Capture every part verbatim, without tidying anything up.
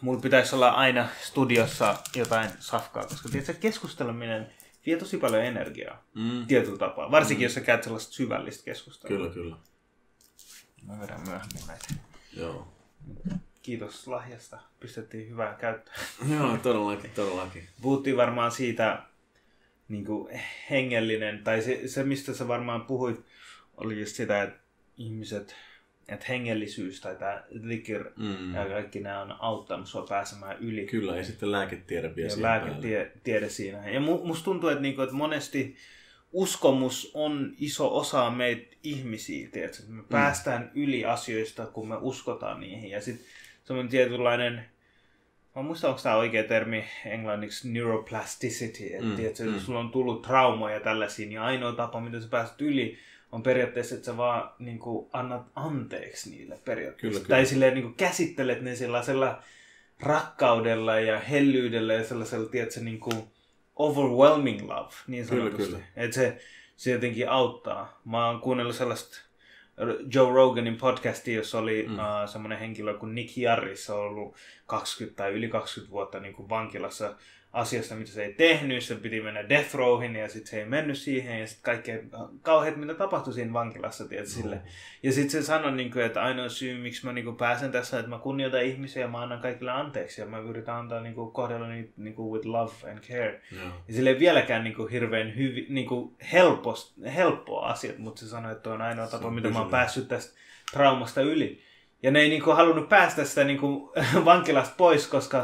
mulla pitäisi olla aina studiossa jotain safkaa, koska tiedätkö, keskusteleminen vie tosi paljon energiaa mm. tietyllä tapaa. Varsinkin, mm. jos sä käyt sellaista syvällistä keskustelua. Kyllä, kyllä. Mä vedän myöhemmin näitä. Joo. Kiitos lahjasta. Pistettiin hyvää käyttöä. Joo, todellakin, todellakin. Puhuttiin varmaan siitä niin kuin hengellinen, tai se, se, mistä sä varmaan puhuit, oli just sitä, että ihmiset, että hengellisyys tai tämä likir mm. ja kaikki nämä on auttanut sua pääsemään yli. Kyllä, ja sitten lääketiede vielä ja lääketiede siinä. Ja musta tuntuu, että, niinku, että monesti uskomus on iso osa meitä ihmisiä, tiedätkö? Me mm. päästään yli asioista, kun me uskotaan niihin. Ja sitten semmoinen tietynlainen, mä muistan, onko tämä oikea termi englanniksi, neuroplasticity, että mm. tiedätkö, mm. sulla on tullut traumoja tällaisia, niin ainoa tapa, miten sä pääset yli, on periaatteessa, että sä vaan niin kuin, annat anteeksi niille periaatteessa. Kyllä, tai silleen, niin kuin, käsittelet ne sellaisella rakkaudella ja hellyydellä ja sellaisella, tiedätkö, niin kuin overwhelming love, niin sanotusti. Kyllä, kyllä. Että se, se jotenkin auttaa. Mä oon kuunnellut sellaista Joe Roganin podcastia, jossa oli mm. uh, semmoinen henkilö kuin Nick Jarris, on ollut kaksikymmentä tai yli kaksikymmentä vuotta niin kuin vankilassa asiasta, mitä se ei tehnyt, se piti mennä death rowhin ja sitten se ei mennyt siihen ja sitten kaikkea kauheat, mitä tapahtui siinä vankilassa, tiedätkö, mm. sille. Ja sitten se sanoi, niin kuin, että ainoa syy, miksi mä niin kuin, pääsen tässä, että mä kunnioitan ihmisiä ja mä annan kaikille anteeksi ja mä yritän antaa niin kuin, kohdella niitä niin kuin, with love and care. Mm. Ja sille ei vieläkään niin kuin, hirveän hyvi, niin kuin, helpos, helppoa asiat, mutta se sanoi, että on ainoa tapa, mitä mä oon päässyt tästä traumasta yli. Ja ne ei niin kuin, halunnut päästä sitä niin kuin, vankilasta pois, koska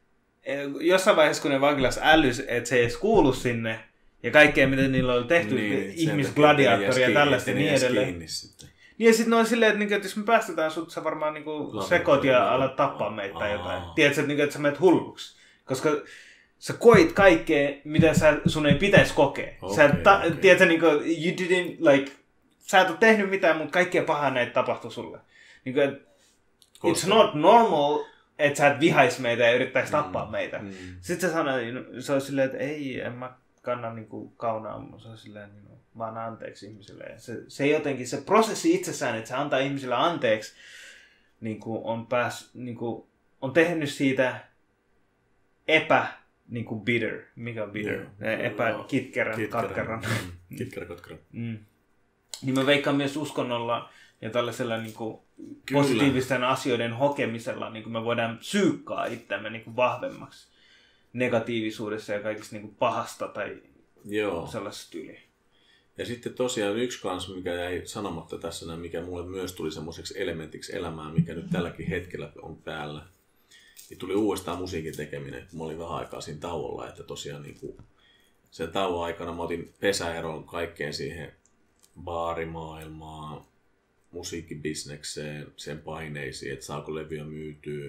jossain vaiheessa, kun ne vankilassa älys, että se ei edes kuulu sinne, ja kaikkea, mitä niillä oli tehty, niin, ihmisgladiaattoria ja tällaista ja niin edelleen. Niin, ja sitten ne on silleen, että, että jos me päästetään sut, sä varmaan niin sekot ja alat tappaa meitä tai jotain. Tiedätkö, että, että sä menet hulluksi. Koska sä koit kaikkea, mitä sä, sun ei pitäisi kokea. Okay, sä ta, okay. Tiedätkö, niin kuin, you didn't, like, sä et ole tehnyt mitään, mutta kaikkea pahaa näitä tapahtui sulle. Niin kuin, it's not normal, että sä et vihais meitä ja yrittäisi tappaa mm, meitä. Mm. Sitten se sanoi, se on silleen, että ei, en mä kanna niinku kaunaa, mutta se on silleen, niin, vaan anteeksi ihmisille. Ja se, se jotenkin, se prosessi itsessään, että se antaa ihmisille anteeksi, niin on, pääs, niin on tehnyt siitä epä niin kuin bitter. Mikä on bitter? Yeah. Epä kitkerän, katkeran. Mm. Kitkerän, katkeran. Mm. Niin mä veikkaan myös uskonnolla ja tällaisella niin kuin positiivisten asioiden hokemisella niin kuin me voidaan psyykkaa itseämme niin kuin vahvemmaksi negatiivisuudessa ja kaikista niin kuin pahasta tai Joo. sellaisesta yli. Ja sitten tosiaan yksi kans, mikä jäi sanomatta tässä, mikä mulle myös tuli semmoiseksi elementiksi elämään, mikä nyt tälläkin hetkellä on päällä, niin tuli uudestaan musiikin tekeminen, kun mä olin vähän aikaa siinä tauolla, että tosiaan niin kuin sen tauon aikana mä otin pesäeron kaikkeen siihen baarimaailmaan, musiikkibisnekseen, sen paineisiin, että saako levyä myytyä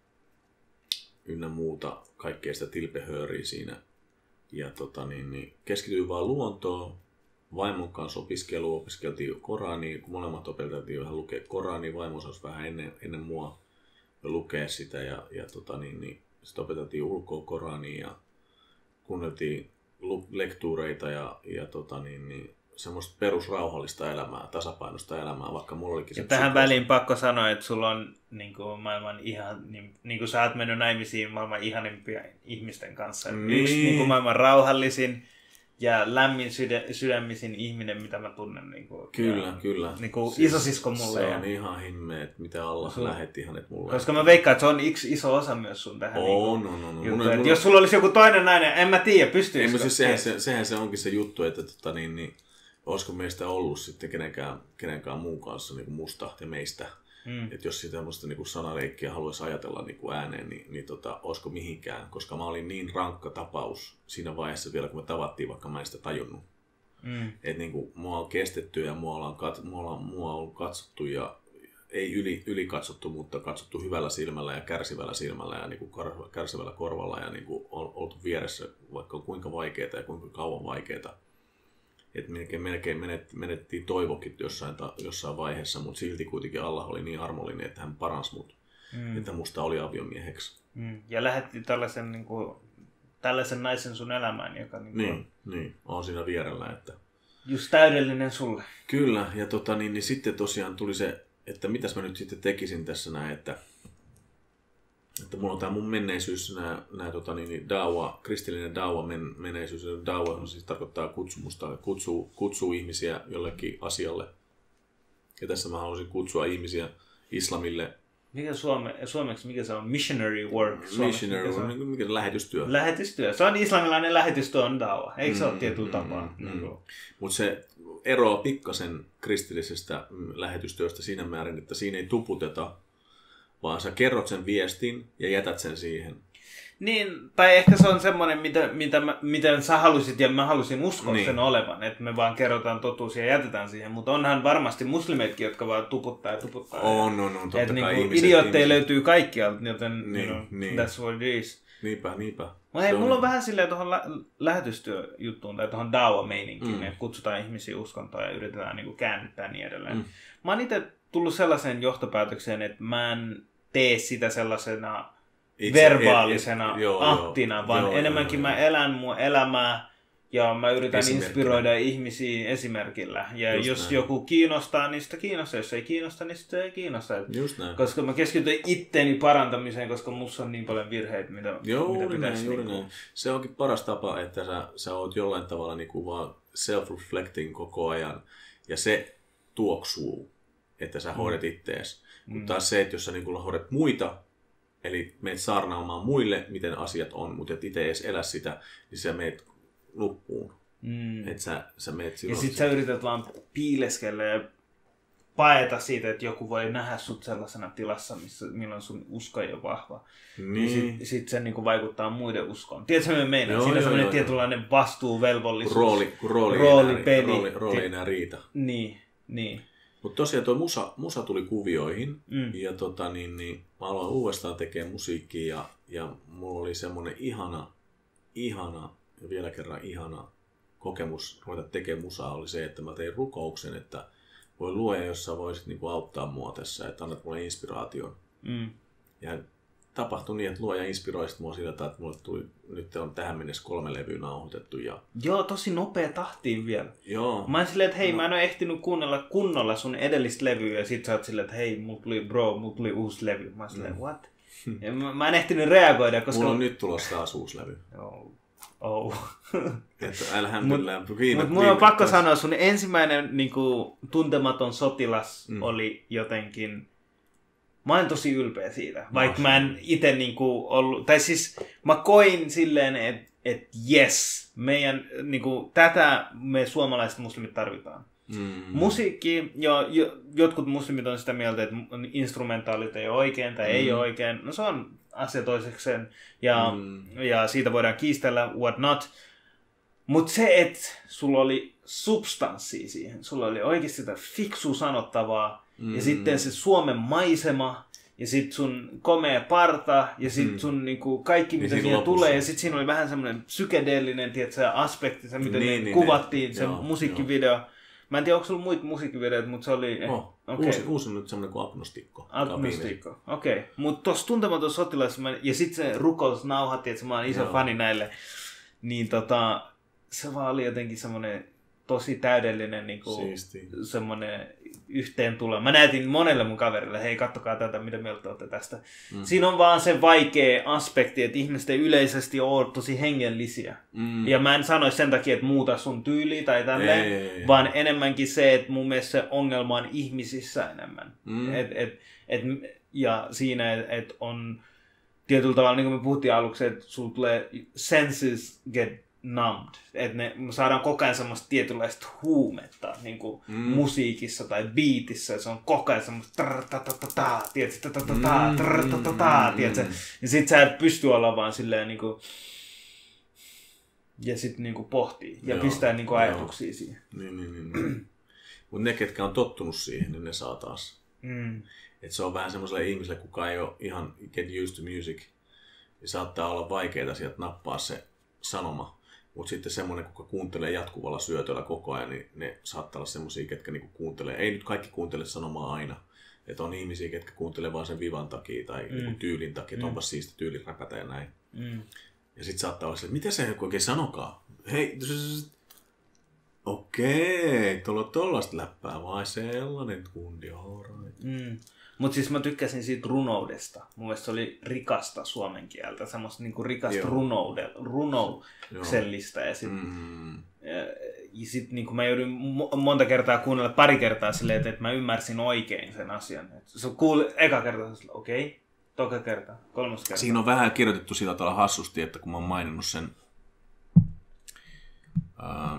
ynnä muuta, kaikkea sitä tilpehööriä siinä. Ja tota, niin, niin, keskityin vaan luontoon, vaimon kanssa opiskeluun, opiskeltiin Korania, kun molemmat opeteltiin vähän lukea Korania, vaimo osasi vähän ennen, ennen mua jo lukea sitä ja, ja tota, niin, niin, sitten opeteltiin ulkoa Korania ja kuunneltiin lektuureita ja, ja tota, niin, niin, semmoista perusrauhallista elämää, tasapainoista elämää, vaikka mulla olikin se... Ja tähän väliin pakko sanoa, että sulla on niin kuin maailman ihan, niin, niin kuin sä oot mennyt naimisiin maailman ihanimpia ihmisten kanssa. Niin. Yksi niin kuin maailman rauhallisin ja lämmin sydä, sydämisin ihminen, mitä mä tunnen. Niin kuin, kyllä, ja, kyllä. Niin kuin siis isosisko mulle. Se ja... on ihan himmeä, että mitä Allah sun... lähetti hänet mulle. Koska mä veikkaan, että se on yksi iso osa myös sun tähän. On, niin kuin, on, on, on. Juttu, mulla... Jos sulla olisi joku toinen nainen, en mä tiedä, pystyisikö. Siis sehän, se, sehän se onkin se juttu, että tota, niin, niin, olisiko meistä ollut sitten kenenkään, kenenkään muun kanssa niin kuin musta ja meistä. Mm. Että jos sitä tämmöistä niin kuin sanaleikkiä haluaisi ajatella niin kuin ääneen, niin, niin tota, olisiko mihinkään. Koska mä olin niin rankka tapaus siinä vaiheessa vielä, kun me tavattiin, vaikka mä en sitä tajunnut. Mm. Että niin kuin mua on kestetty ja mua on, kat, mua on, mua on katsottu ja ei yli, yli katsottu, mutta katsottu hyvällä silmällä ja kärsivällä silmällä ja niin kuin kar, kärsivällä korvalla ja niin kuin on oltu vieressä, vaikka kuinka vaikeaa ja kuinka kauan vaikeaa. Että melkein, melkein menet, menettiin toivokin jossain, jossain vaiheessa, mutta silti kuitenkin Allah oli niin armollinen, että hän paransi mut, mm. että musta oli aviomieheksi. Mm. Ja lähetti tällaisen, niin kuin, tällaisen naisen sun elämään, joka niin, niin, on... niin, on siinä vierellä. Että... Just täydellinen sulle. Kyllä, ja tota, niin, niin sitten tosiaan tuli se, että mitäs mä nyt sitten tekisin tässä näin, että että mulla on tää mun menneisyys, nää, nää tota, niin, dawa, kristillinen dawa men, menneisyys. Dawa siis tarkoittaa kutsumusta, kutsuu, kutsuu ihmisiä jollekin asialle. Ja tässä mä haluaisin kutsua ihmisiä islamille. Mikä suome, suomeksi, mikä se on? Missionary work. Suomeksi, missionary work, mikä, mikä se lähetystyö? Lähetystyö. Se on islamilainen lähetystyö on dawa. Eikö se mm, ole tietyllä mm, tapaa? Mm, mm. Mutta se eroaa pikkasen kristillisestä lähetystyöstä siinä määrin, että siinä ei tuputeta, vaan sä kerrot sen viestin ja jätät sen siihen. Niin, tai ehkä se on semmoinen, mitä, mitä mä, miten sä halusit ja mä halusin uskoa niin. sen olevan, että me vaan kerrotaan totuus ja jätetään siihen, mutta onhan varmasti muslimeitkin, jotka vaan tuputtaa ja tuputtaa. On, on, on, totta kai niin idiootteja löytyy kaikkialta, joten niin, you know, niin. that's what it is. Niinpä, niinpä. Mutta hei, mulla on vähän silleen tuohon lä- lähetystyöjuttuun tai tuohon dawa-meininkiin, mm. että kutsutaan ihmisiä uskontoon ja yritetään niinku käännyttää niin edelleen. Mm. Mä oon itse tullut sellaiseen johtopäätökseen, että mä en tee sitä sellaisena Itse, verbaalisena et, et, joo, aktina, joo, vaan joo, enemmänkin joo, mä joo. elän mun elämää ja mä yritän inspiroida ihmisiä esimerkillä. Ja just jos näin. Joku kiinnostaa, niin sitä kiinnostaa. Jos ei kiinnosta, niin sitä ei kiinnosta. Koska mä keskityn itteeni parantamiseen, koska musta on niin paljon virheitä, mitä, joo, mitä juuri pitäisi. Näin, juuri näin. Se onkin paras tapa, että sä, sä oot jollain tavalla niin kuin vaan self-reflecting koko ajan. Ja se tuoksuu, että sä hoidat mm. ittees. Mm. Mutta taas se, että jos sä niin kuin hoidat muita, eli meet saarnaamaan muille, miten asiat on, mutta et itse edes elä sitä, niin sä meet luppuun. Mm. Et sä, sä meet ja sit sä yrität vaan piileskellä ja paeta siitä, että joku voi nähdä sut sellaisena tilassa, missä, milloin sun usko ei ole vahva. Niin. Sit, sit se niinku vaikuttaa muiden uskoon. Tiedätkö, mitä meinaa? Joo, siinä on semmoinen tietynlainen vastuuvelvollisuus. Rooli, rooli, roolipeli. Rooli, rooli ei enää riitä. Niin, niin. Mutta tosiaan tuo musa, musa tuli kuvioihin mm. ja tota, niin, niin, mä aloin uudestaan tekemään musiikkia ja, ja mulla oli semmoinen ihana, ihana ja vielä kerran ihana kokemus ruveta tekemään musaa oli se, että mä tein rukouksen, että voi luoja, jos sä voisit niin kuin auttaa mua tässä, että annat mulle inspiraation. Mm. Ja tapahtui niin, että luoja inspiroi mua sillä tavalla, että mulle tuli, nyt on tähän mennessä kolme levyä nauhoitettu. Ja... Joo, tosi nopea tahtiin vielä. Joo. Mä oon silleen, että hei, no. mä en ole ehtinyt kuunnella kunnolla sun edellistä levyä, ja sit sä oot silleen, että hei, mulla tuli bro, mulla tuli uusi levy. Mä oon silleen, mm. what? Ja mä, mä en ehtinyt reagoida, koska... Mulla on nyt tulossa taas uusi levy. Joo. Oh. Että älhämdylillah. Mutta mut mulla on pakko sanoa, sun ensimmäinen niinku, tuntematon sotilas mm. oli jotenkin... Mä oon tosi ylpeä siitä, vaikka mä en ite niinku ollut... Tai siis mä koin silleen, että et yes, meidän, niinku, tätä me suomalaiset muslimit tarvitaan. Mm. Musiikki, jo, jo, jotkut muslimit on sitä mieltä, että instrumentaalit ei ole oikein tai mm. ei ole oikein. No se on asia toisekseen ja, mm. ja siitä voidaan kiistellä, what not. Mutta se, että sulla oli substanssia siihen, sulla oli oikeasti sitä fiksua sanottavaa mm. ja sitten se Suomen maisema ja sitten sun komea parta ja sitten sun niinku, kaikki mitä niin siihen tulee ja sitten siinä oli vähän semmoinen psykedeellinen tiedätkö, aspekti, se miten niin, niin, kuvattiin niin, se joo, musiikkivideo. Joo. Mä en tiedä, onko sulla muita musiikkivideoita, mutta se oli... Oh, okay. uusi, uusi on nyt semmoinen kuin Agnostikko. Agnostikko, okei. Okay. Mutta tuossa Tuntematon sotilas, ja sitten se rukous nauhatti, että mä oon iso Joo. fani näille, niin tota, se vaan oli jotenkin semmoinen tosi täydellinen niinku, semmoinen yhteentulo. Mä näytin monelle mun kaverille, hei kattokaa tätä, mitä mieltä olette tästä. Mm. Siinä on vaan se vaikea aspekti, että ihmiset ei yleisesti ole tosi hengellisiä. Mm. Ja mä en sanoisi sen takia, että muuta sun tyyliä tai tälleen, ei, ei, ei. vaan enemmänkin se, että mun mielestä se ongelma on ihmisissä enemmän. Mm. Et, et, et, ja siinä, että et on tietyllä tavalla, niin kuin me puhuttiin aluksi, että sulla tulee senses get numbed. Että ne saadaan koko ajan semmoista tietynlaista huumetta niin kuin mm. musiikissa tai beatissä. Se on koko ajan semmoista trrrtatata, tiedätkö, tatatata, trrrtatata, tiedätkö. Ja sit sä et pysty olla vaan silleen niinku ja sit niinku pohtii ja joo, pistää niinku ajatuksia joo. siihen. Niin, niin, niin. niin. Mut ne, ketkä on tottunut siihen, niin ne saa taas. Mm. Et se on vähän semmoiselle ihmiselle, kuka ei ole ihan get used to music. Ja saattaa olla vaikeaa sieltä nappaa se sanoma. Mutta sitten semmoinen, kuka kuuntelee jatkuvalla syötöllä koko ajan, niin ne saattaa olla semmoisia, ketkä niinku kuuntelee. Ei nyt kaikki kuuntele sanomaa aina. Että on ihmisiä, ketkä kuuntelee vaan sen vivan takia tai mm. niinku tyylin takia, että mm. onpas siisti tyyli räpätä ja näin. Mm. Ja sitten saattaa olla se, että mitä se oikein sanokaa? Hei, okei, tuolla on tollaista läppää, vai sellainen kundi, alright. Mm. Mutta siis mä tykkäsin siitä runoudesta. Mun mielestä se oli rikasta suomen kieltä, semmoista niinku rikasta runoude, runouksellista. Ja sit, mm. ja, ja sit niinku mä joudun monta kertaa kuunnella pari kertaa silleen, että, että mä ymmärsin oikein sen asian. Et se kuuli eka kerta, okei, okay, toka kerta, kolmas kerta. Siinä on vähän kirjoitettu sillä tavalla hassusti, että kun mä oon maininnut sen uh,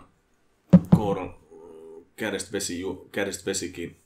kooron kädestä vesi, kädestä vesikin,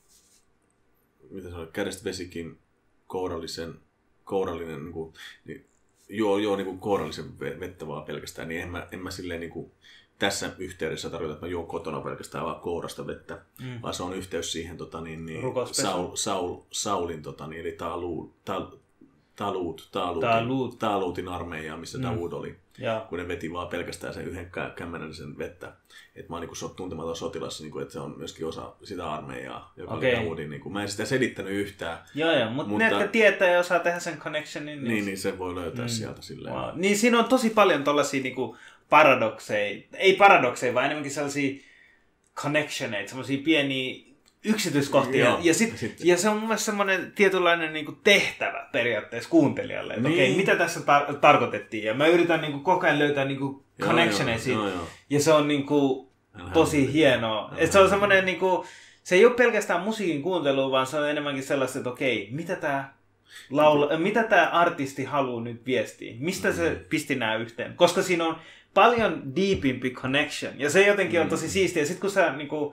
mitä se on, kädestä vesikin kourallisen, kourallinen, niin kuin, niin, joo, joo niin kuin kourallisen vettä vaan pelkästään, niin en mä, en mä silleen niin kuin, tässä yhteydessä tarkoita, että mä juon kotona pelkästään vaan kourasta vettä, mm. vaan se on yhteys siihen tota, niin, niin, Saul, Saul, Saulin, tota, niin, eli Taluut, tal, Taluut, Taluutin, Taluut. Taluutin armeijaa, missä mm. Daud oli, ja. kun ne veti vaan pelkästään sen yhden kämmenen vettä. Että mä oon niin tuntematon sotilas, niin kuin, että se on myöskin osa sitä armeijaa, joka okay. oli Daudin. Niin kuin, mä en sitä selittänyt yhtään. Joo, joo, mutta, mutta ne, jotka tietää ja osaa tehdä sen connectionin. Niin, niin, niin se voi löytää mm. sieltä silleen. Wow. Niin siinä on tosi paljon tollaisia niin kuin paradokseja, ei paradokseja, vaan enemmänkin sellaisia connectioneita, sellaisia pieniä yksityiskohtia. Joo, ja, sit, sit. ja se on mun mielestä semmoinen tietynlainen niin kuin tehtävä periaatteessa kuuntelijalle. Että niin. okei, okay, mitä tässä tar- tarkoitettiin. Ja mä yritän niin kuin koko ajan löytää niin kuin connectioneja siitä. Ja se on niin kuin tosi hienoa. Että se on semmoinen niin kuin, se ei ole pelkästään musiikin kuuntelua, vaan se on enemmänkin sellaista, että okei, okay, mitä tämä laula, mitä tämä artisti haluaa nyt viestiä? Mistä se mm. pisti nämä yhteen? Koska siinä on paljon deepimpi connection. Ja se jotenkin mm. on tosi siistiä. Ja sitten kun sä niin kuin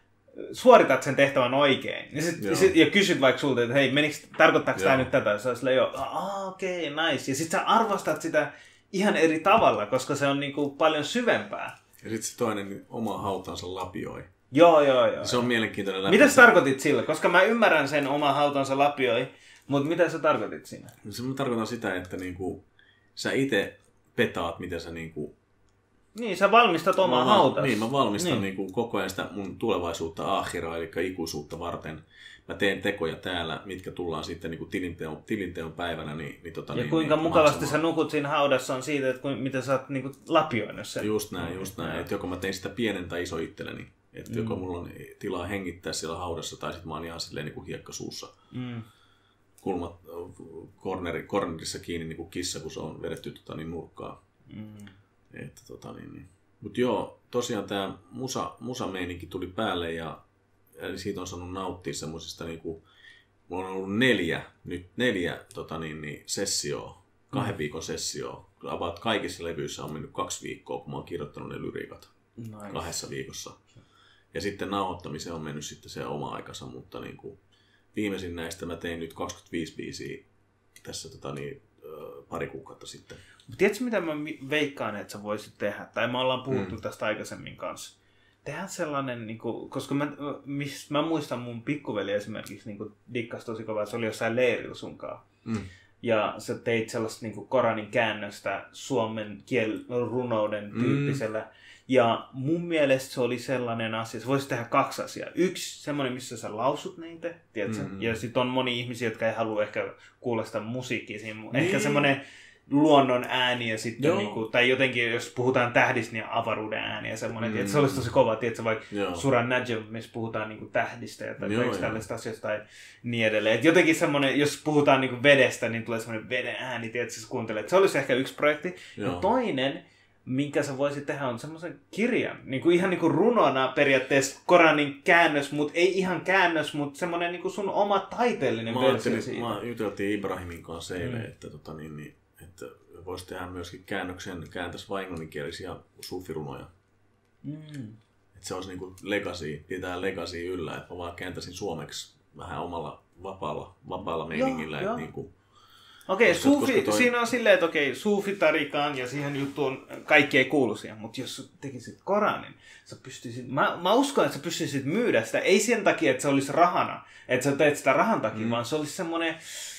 suoritat sen tehtävän oikein. Ja, sit, sit, ja kysyt vaikka sulta, että hei, meniks, tarkoittaako tämä nyt tätä? Ja sä oot silleen, joo, ah, okei, okay, nice. Ja sit sä arvostat sitä ihan eri tavalla, koska se on niinku paljon syvempää. Ja sit se toinen oma hautansa lapioi. Joo, joo, joo. Se on mielenkiintoinen läpi. Mitä sä tarkoitit sillä? Koska mä ymmärrän sen oma hautansa lapioi, mutta mitä sä tarkoitit siinä? No se mä tarkoitan sitä, että niinku, sä itse petaat, mitä sä niinku... Niin, sä valmistat omaa mä, hautas. Niin, mä valmistan niin. Niinku koko ajan sitä mun tulevaisuutta aakhiraa, eli ikuisuutta varten. Mä teen tekoja täällä, mitkä tullaan sitten niinku tilinteon, tilinteon päivänä. Niin, niin, tota, ja niin, kuinka niin, mukavasti maksamaan. Sä nukut siinä haudassa on siitä, että miten sä oot niinku lapioinut sen. Just näin, just näin. Että joko mä tein sitä pienen tai iso itselleni. Että mm. joko mulla on tilaa hengittää siellä haudassa, tai sitten mä oon ihan silleen niinku hiekka suussa. Mm. Kulmat corneri, cornerissa kiinni niinku kissa, kun se on vedetty tota, niin nurkkaan. Mm. Että tota niin... niin. Mutta joo, tosiaan tämä musa, musameininki tuli päälle ja eli siitä on saanut nauttia semmoisista niinku, mulla on ollut neljä, nyt neljä tota niin, niin, sessioa, kahden mm. viikon sessioa. About kaikissa levyissä on mennyt kaksi viikkoa, kun mä oon kirjoittanut ne lyriikat nice. kahdessa viikossa. Ja sitten nauhoittamiseen on mennyt sitten se oma aikansa, mutta niinku, viimeisin näistä mä tein nyt kaksikymmentäviisi biisiä tässä tota niin, pari kuukautta sitten. Tiedätkö, mitä mä veikkaan, että sä voisit tehdä? Tai me ollaan puhuttu mm. tästä aikaisemmin kanssa. Tehdään sellainen, niin kuin, koska mä, mis, mä muistan mun pikkuveli esimerkiksi niin dikkas tosi kovaa, se oli jossain leirillä sunkaan. Mm. Ja sä teit sellaista niin kuin Koranin käännöstä suomen kiel runouden tyyppisellä. Mm. Ja mun mielestä se oli sellainen asia, sä voisit tehdä kaksi asiaa. Yksi, semmoinen, missä sä lausut niitä, tiedätkö? Mm. Ja sit on moni ihmisiä, jotka ei halua ehkä kuulla sitä musiikkia siinä. Niin. Ehkä semmoinen luonnon ääni ja sitten, niinku, tai jotenkin, jos puhutaan tähdistä, niin avaruuden ääni ja semmoinen. Mm. Se olisi tosi kova, tiedätkö? Vaikka Suran Najm, missä puhutaan niinku tähdistä ja tällaista asioista tai niin edelleen. Et jotenkin semmoinen, jos puhutaan niinku vedestä, niin tulee semmoinen veden ääni, tiedätkö? Sä kuuntelet. Se olisi ehkä yksi projekti. Joo. Ja toinen, minkä sä voisit tehdä, on semmoisen kirjan. Niin kuin ihan niin kuin runona periaatteessa Koranin käännös, mutta ei ihan käännös, mutta semmoinen niin kuin sun oma taiteellinen versio siitä. Mä juteltiin Ibrahimin kanssa eilen, mm. että, tota, niin, niin, että voisi tehdä myöskin käännöksen, kääntäisi vain englanninkielisiä suufirunoja. Mm. Että se olisi niin kuin legacy, pitää legacy yllä, että mä vaan kääntäisin suomeksi vähän omalla vapaalla, vapaalla meiningillä. Että niin kuin, okei, okay, suufi, toi... siinä on silleen, että okei, okay, suufitarikaan ja siihen juttuun kaikki ei kuulu siihen, mutta jos sä tekisit Koranin, sä pystyisit, mä, mä uskon, että sä pystyisit myydä sitä, ei sen takia, että se olisi rahana, että sä teet sitä rahan takia, mm. vaan se olisi semmoinen,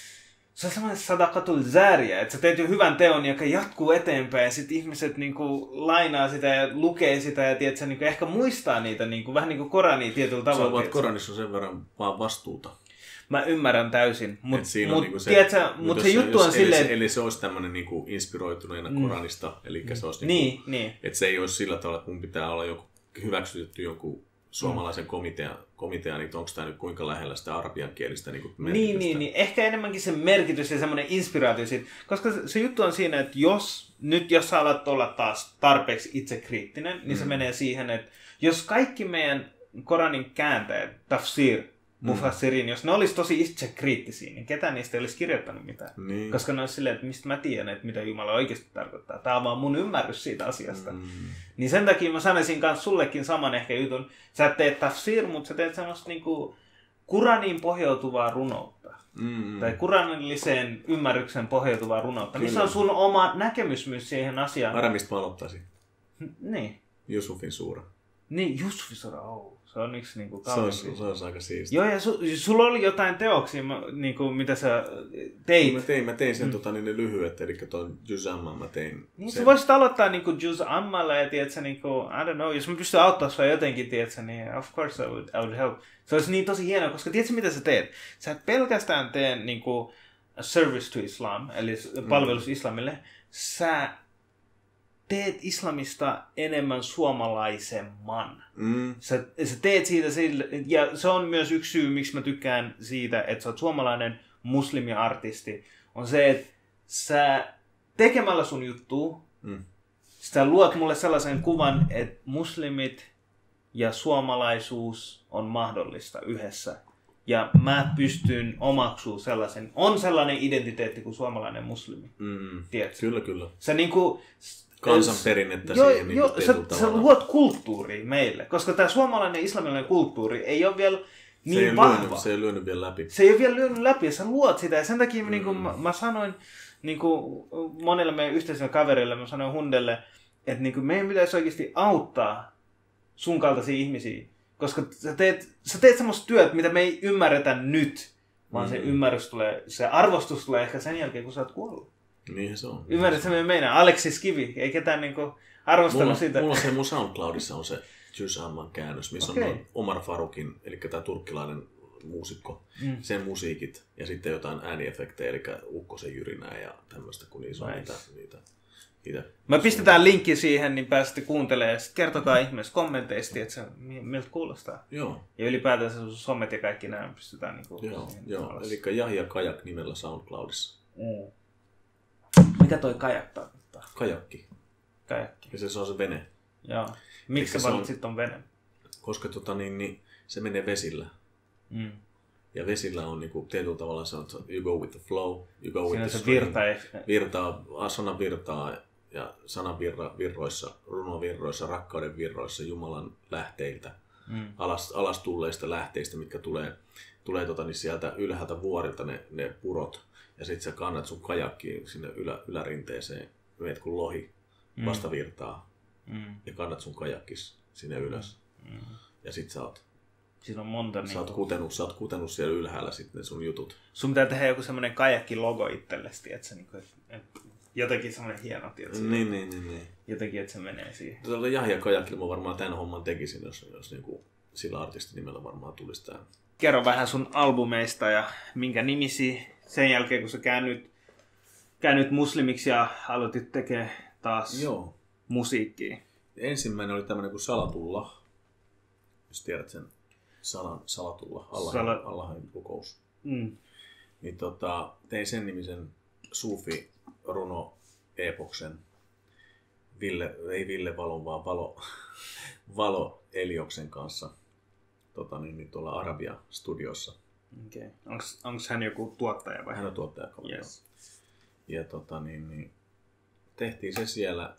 se on semmoinen sadaqatul zariya, että sä teet jo hyvän teon, joka jatkuu eteenpäin ja sitten ihmiset niinku lainaa sitä ja lukee sitä ja tiedät, sä, niinku ehkä muistaa niitä niinku, vähän niin kuin Korania tietyllä tavalla. Se on vaan, Koranissa on sen verran vaan vastuuta. Mä ymmärrän täysin, mutta mut, niinku se, tiedätkö, mut mut se juttu on silleen... Eli, eli se olisi tämmöinen niinku inspiroituneena mm. Koranista, eli se olisi niin, niinku, niin. että se ei olisi sillä tavalla, että mun pitää olla joku hyväksytetty jonkun suomalaisen komitean, komitean niin onko tämä nyt kuinka lähellä sitä arabiankielistä niin Niin, niin, niin, ehkä enemmänkin se merkitys ja semmoinen inspiraatio siitä. Koska se, se juttu on siinä, että jos nyt jos sä alat olla taas tarpeeksi itsekriittinen, niin mm. se menee siihen, että jos kaikki meidän Koranin kääntäjät, tafsir, mufassirin, mm. jos ne olisi tosi itsekriittisiä, niin ketään niistä ei olisi kirjoittanut mitään. Niin. Koska ne olisi silleen, että mistä mä tiedän, että mitä Jumala oikeasti tarkoittaa. Tämä on vaan mun ymmärrys siitä asiasta. Mm. Niin sen takia mä sanoisin kanssa sullekin saman ehkä jutun. Sä teet tafsir, mutta sä teet semmoista niinku Kuraniin pohjautuvaa runoutta. Mm. Tai kuranilliseen ymmärryksen pohjautuvaa runoutta. Kyllä. Missä on sun oma näkemys myös siihen asiaan. Ara, mistä mä aloittaisin? Niin. Jusufin suura. Niin, Jusufin suura, oh. Se on yksi niinku kauempi. Se on, se on aika siistiä. Joo, ja su, sulla oli jotain teoksia, niinku, mitä sä teit. Mä tein, mä tein sen mm. tota, niin ne lyhyet, eli tuon Juz Amma mä tein. Niin, sä voisit aloittaa niinku Juz Ammalla ja tiedätkö, niinku, I don't know, jos mä pystyn auttaa sua jotenkin, tiedätkö, niin of course I would, I would help. Se olisi niin tosi hienoa, koska tiedätkö mitä sä teet? Sä et pelkästään tee niinku service to Islam, eli palvelus mm. islamille. Sä teet islamista enemmän suomalaisemman. Mm. Sä, sä teet siitä sille, ja se on myös yksi syy, miksi mä tykkään siitä, että sä oot suomalainen muslimiartisti, on se, että sä tekemällä sun juttua, mm. sä luot mulle sellaisen kuvan, että muslimit ja suomalaisuus on mahdollista yhdessä. Ja mä pystyn omaksumaan sellaisen, on sellainen identiteetti kuin suomalainen muslimi. Mm. Tiedätkö? Kyllä, kyllä. Sä niinku kansanperinnettä jo, siihen. Jo, niin sä, sä luot kulttuuria meille, koska tämä suomalainen islamilainen kulttuuri ei ole vielä niin se ei vahva. Lyönyt, se ei lyönyt vielä läpi. Se ei ole vielä lyönyt läpi ja sä luot sitä. Ja sen takia mm. niin kuin mä, mä sanoin niin kuin monelle meidän yhteiselle kaverille, mä sanoin Hundelle, että niin kuin meidän pitäisi oikeasti auttaa sun kaltaisia ihmisiä. Koska sä teet, sä teet semmoista työtä, mitä me ei ymmärretä nyt, vaan mm. se ymmärrys tulee, se arvostus tulee ehkä sen jälkeen, kun sä oot kuollut. Niinhän se on. Ymmärrät sä meidän? Aleksis Kivi, ei ketään niinku arvostanut mulla, sitä. Mulla on se mun SoundCloudissa on se Juz Amman käännös, missä okay. on Omar Farukin, eli tämä turkkilainen muusikko, mm. sen musiikit ja sitten jotain ääniefektejä, eli ukkosen jyrinää ja tämmöistä, kun niissä on niitä, niitä, niitä. Me pistetään linkki siihen, niin pääsette kuuntelemaan ja sitten kertokaa ihmeessä kommenteista, että se, miltä kuulostaa. Joo. Ja ylipäätään sun somet ja kaikki nämä pystytään niinku. Joo, joo. Eli Jahja Kajak nimellä SoundCloudissa. Mm. Mitä toi kajak tarkoittaa? Kajakki. Kajakki. Ja se, se on se vene. Joo. Miksi sä valitsit ton vene? Koska tota, niin, niin, se menee vesillä. Mm. Ja vesillä on niinku, tietyllä tavalla se on, you go with the flow, you go siinä with the se virta. Virtaa, sanan virtaa ja sanan virra, virroissa, runovirroissa, rakkauden virroissa, Jumalan lähteiltä, mm. alas, alas tulleista lähteistä, mitkä tulee, tulee tota, niin sieltä ylhäältä vuorilta ne, ne purot. Ja sit sä kannat sun kajakkiin sinne ylä, ylärinteeseen, meet kun lohi vastavirtaa mm. ja kannat sun kajakkis sinne ylös. Mm. Ja sit sä oot, siinä on monta sä oot, kutenut, sä oot kutenut siellä ylhäällä sit ne sun jutut. Sun pitää tehdä joku semmonen kajakki-logo itsellesi, tiiätsä, niin kuin, että jotenkin semmonen hieno, tiiätsä. Niin, niin, niin, niin. Jotenkin, että se menee siihen. Tuolla Jahja Kajakilla mä varmaan tämän homman tekisin, jos, jos niin kuin sillä artistinimellä varmaan tulisi tää. Kerro vähän sun albumeista ja minkä nimisi sen jälkeen, kun sä käännyt, käännyt muslimiksi ja aloitit tekemään taas Joo. musiikkia. Ensimmäinen oli tämmöinen kuin Salatullah, jos tiedät sen sanan Salatullah, Allahin, Sala... Allahin rukous. Mm. Niin tota, tein sen nimisen suufi-runo-epoksen. Ville, ei Ville Valon, vaan Valo, Valo Elioksen kanssa tota, niin, niin, tuolla Arabia-studiossa. Okay. Onko hän joku tuottaja vai? Hän on tuottaja. Yes. Ja tota, niin, niin, tehtiin se siellä.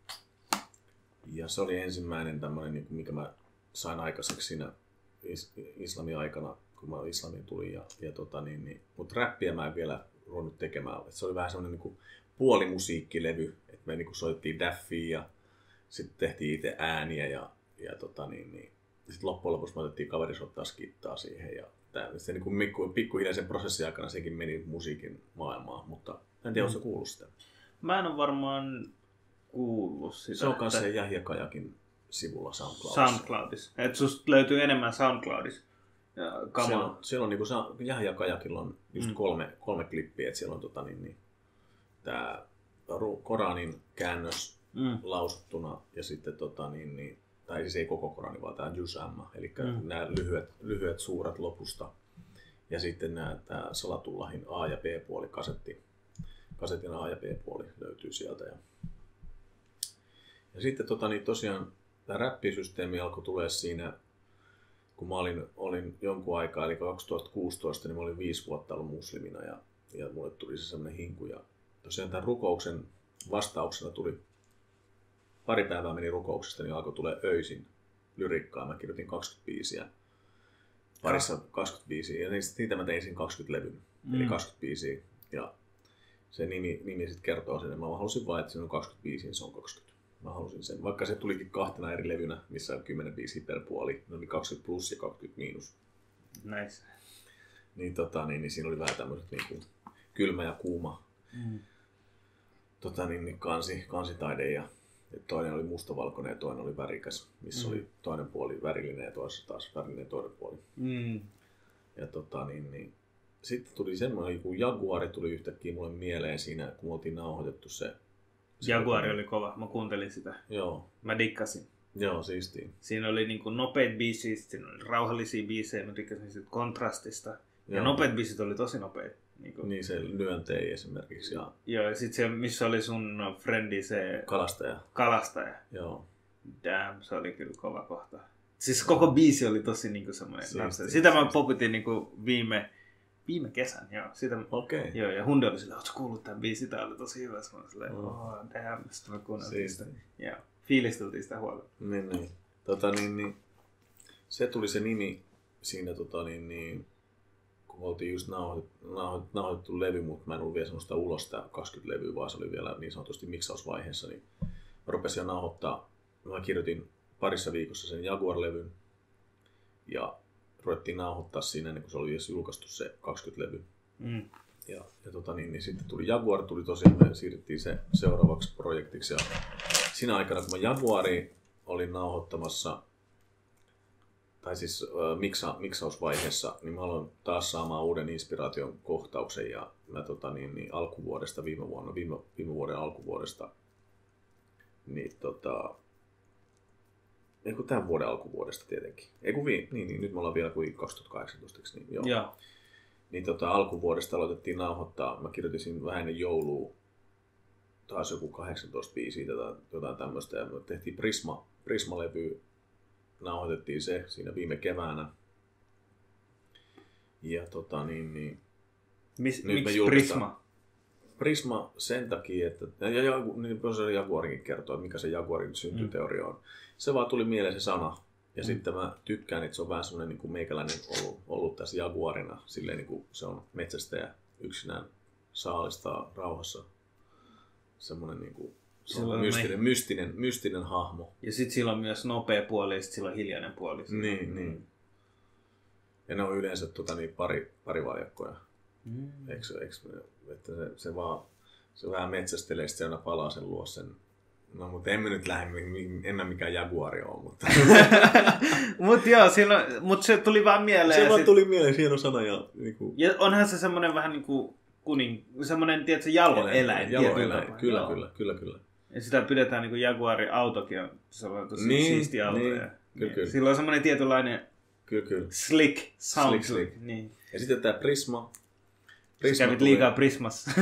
Ja se oli ensimmäinen tämmöinen, niin, mikä mä sain aikaiseksi siinä is- islamin aikana, kun mä islamiin tulin. Ja, ja tota, niin, niin, mutta räppiä mä en vielä ruvennut tekemään. Et se oli vähän semmoinen niin puolimusiikkilevy, että me niin kuin soittiin daffia ja sitten tehtiin itse ääniä ja, ja tota, niin, niin. sitten loppujen lopuksi me otettiin kaveri soittaa skittaa siihen. Ja tää, se niin kuin pikkuhiljaa sen prosessin aikana sekin meni musiikin maailmaan, mutta en tiedä, mm. oletko kuullut sitä? Mä en ole varmaan kuullut sitä. Se on myös se Jahja Kajakin sivulla SoundCloudissa. SoundCloudissa. Että susta löytyy enemmän SoundCloudissa kamaa. Siellä on, siellä on niin kuin Jahja Kajakilla on just mm. kolme, kolme klippiä, että siellä on tota, niin, niin, tämä Koranin käännös mm. lausuttuna ja sitten tota, niin, niin, tai siis ei koko Korani, vaan tämä Juz Amma, eli mm. nämä lyhyet, lyhyet suuret lopusta. Ja sitten nämä, tämä Salatullahin A- ja B-puoli, kasetti, kasetin A- ja B-puoli löytyy sieltä. Ja, ja sitten tota, niin tosiaan tämä räppisysteemi alkoi tulee siinä, kun mä olin, olin jonkun aikaa, eli kaksituhattakuusitoista, niin mä olin viisi vuotta ollut muslimina ja, ja mulle tuli se sellainen hinku. Ja tosiaan tämän rukouksen vastauksena tuli, pari päivää meni rukouksesta, niin alkoi tulee öisin lyrikkaa. Mä kirjoitin kaksikymmentä biisiä, parissa kaksikymmentä biisiä, ja siitä mä tein siinä kaksikymmentä levyn, mm. eli kaksikymmentä biisiä. Ja se nimi, nimi sitten kertoo sen, että mä halusin vaan, että siinä on kaksikymmentä biisiä, niin se on kaksikymmentä. Mä halusin sen, vaikka se tulikin kahtena eri levynä, missä on kymmenen biisiä per puoli, ne oli kaksikymmentä plus ja kaksikymmentä miinus. Nice. Niin, tota, niin, niin siinä oli vähän tämmöiset niin kuin kylmä ja kuuma mm. tota, niin, niin kansi, kansitaide ja toinen oli mustavalkoinen ja toinen oli värikäs, missä mm. oli toinen puoli värillinen ja toisessa taas värillinen toinen puoli. Mm. Ja tota, niin, niin, sitten tuli semmoinen, kun Jaguari tuli yhtäkkiä mulle mieleen siinä, kun me oltiin nauhoitettu se. se Jaguari oli kova, mä kuuntelin sitä. Joo. Mä dikkasin. Joo, siistii. Siinä oli niinku nopeat biisit, siinä oli rauhallisia biisejä, mä tykkäsin siitä kontrastista. Ja joo. Nopeat biisit oli tosi nopeat. Niin, niin se lyöntei esimerkiksi. Ja... Joo, ja sit se, missä oli sun friendi, se... Kalastaja. Kalastaja. Joo. Damn, se oli kyllä kova kohta. Siis koko biisi oli tosi niinku semmoinen. Sitä mä poputin niinku viime, viime kesän, joo. Sitä, okei. Okay. Joo, ja Hunde oli silleen, ootko kuullut tämän biisi? Tää oli tosi hyvä. Mä olin silleen, oh damn, sitten mä kuunneltiin sitä. Joo, fiilisteltiin sitä huolella. Niin, niin. Tota niin, niin. Se tuli se nimi siinä tota niin, niin kun oltiin just nauhoitettu, nauhoitettu levy, mutta mä en ollut vielä sanonut sitä ulos, sitä kaksikymmentä levyä, vaan se oli vielä niin sanotusti miksausvaiheessa, niin mä rupesin nauhoittaa, mä kirjoitin parissa viikossa sen Jaguar-levyn ja ruvettiin nauhoittaa siinä ennen kuin se oli edes julkaistu se kaksikymmentä levy. Mm. Ja, ja tota niin, niin sitten tuli Jaguar, tuli tosiaan, me siirrettiin se seuraavaksi projektiksi ja siinä aikana, kun mä Jaguari olin nauhoittamassa tai siis äh, miksa, miksausvaiheessa, niin mä aloin taas saamaan uuden inspiraation kohtauksen ja mä tota, niin, niin, alkuvuodesta viime vuonna, viime, viime vuoden alkuvuodesta, niin tota, ei kun tämän vuoden alkuvuodesta tietenkin, ei kun vi, niin, niin, nyt me ollaan vielä kuin kaksituhattakahdeksantoista, niin joo. Ja. Niin tota, alkuvuodesta aloitettiin nauhoittaa, mä kirjoitin vähän ennen joulua, taas joku kahdeksantoista biisiä, jotain, jotain tämmöistä ja me tehtiin Prisma, Prisma-levy. Nauhoitettiin se siinä viime keväänä. Ja tota niin, niin Mis, miksi Prisma? Prisma sen takia, että ja, ja, niin professori Jaguarikin kertoo, että mikä se Jaguarin syntyteoria on. Se vaan tuli mieleen se sana. Ja mm. sitten mä tykkään, että se on vähän semmoinen niin kuin meikäläinen ollut, ollut tässä Jaguarina. Silleen niin kuin se on metsästäjä yksinään saalistaa rauhassa. Semmoinen niin kuin se on mystinen, me... mystinen, mystinen hahmo. Ja sitten sillä on myös nopea puoli ja sitten sillä on hiljainen puoli. Niin, mm. niin. Ja ne on yleensä tota, niin pari, parivaljakkoja. Mm. Eikö, eikö, että se, se vaan se vähän metsästelee, sitten se aina palaa sen luo sen. No, mutta emme nyt lähde, en mä mikään Jaguari ole, mutta... Mut joo, silloin, mut se tuli vaan mieleen. Se vaan sit... tuli mieleen, hieno sana. Ja, niin kuin... ja onhan se semmoinen vähän niin kuin kuning, semmoinen, tiedätkö, jaloeläin. Jaloeläin, kyllä, kyllä, kyllä, kyllä. Ja sitä pidetään niin kuin Jaguarin autokin on sellainen tosi niin, siisti auto. Niin, ja, kyllä, niin. Kyllä. Sillä on semmoinen tietynlainen kyllä, kyllä. slick sound. Slick, slick. Niin. Ja sitten tämä Prisma. Prisma Sä kävit tuli... liikaa Prismassa.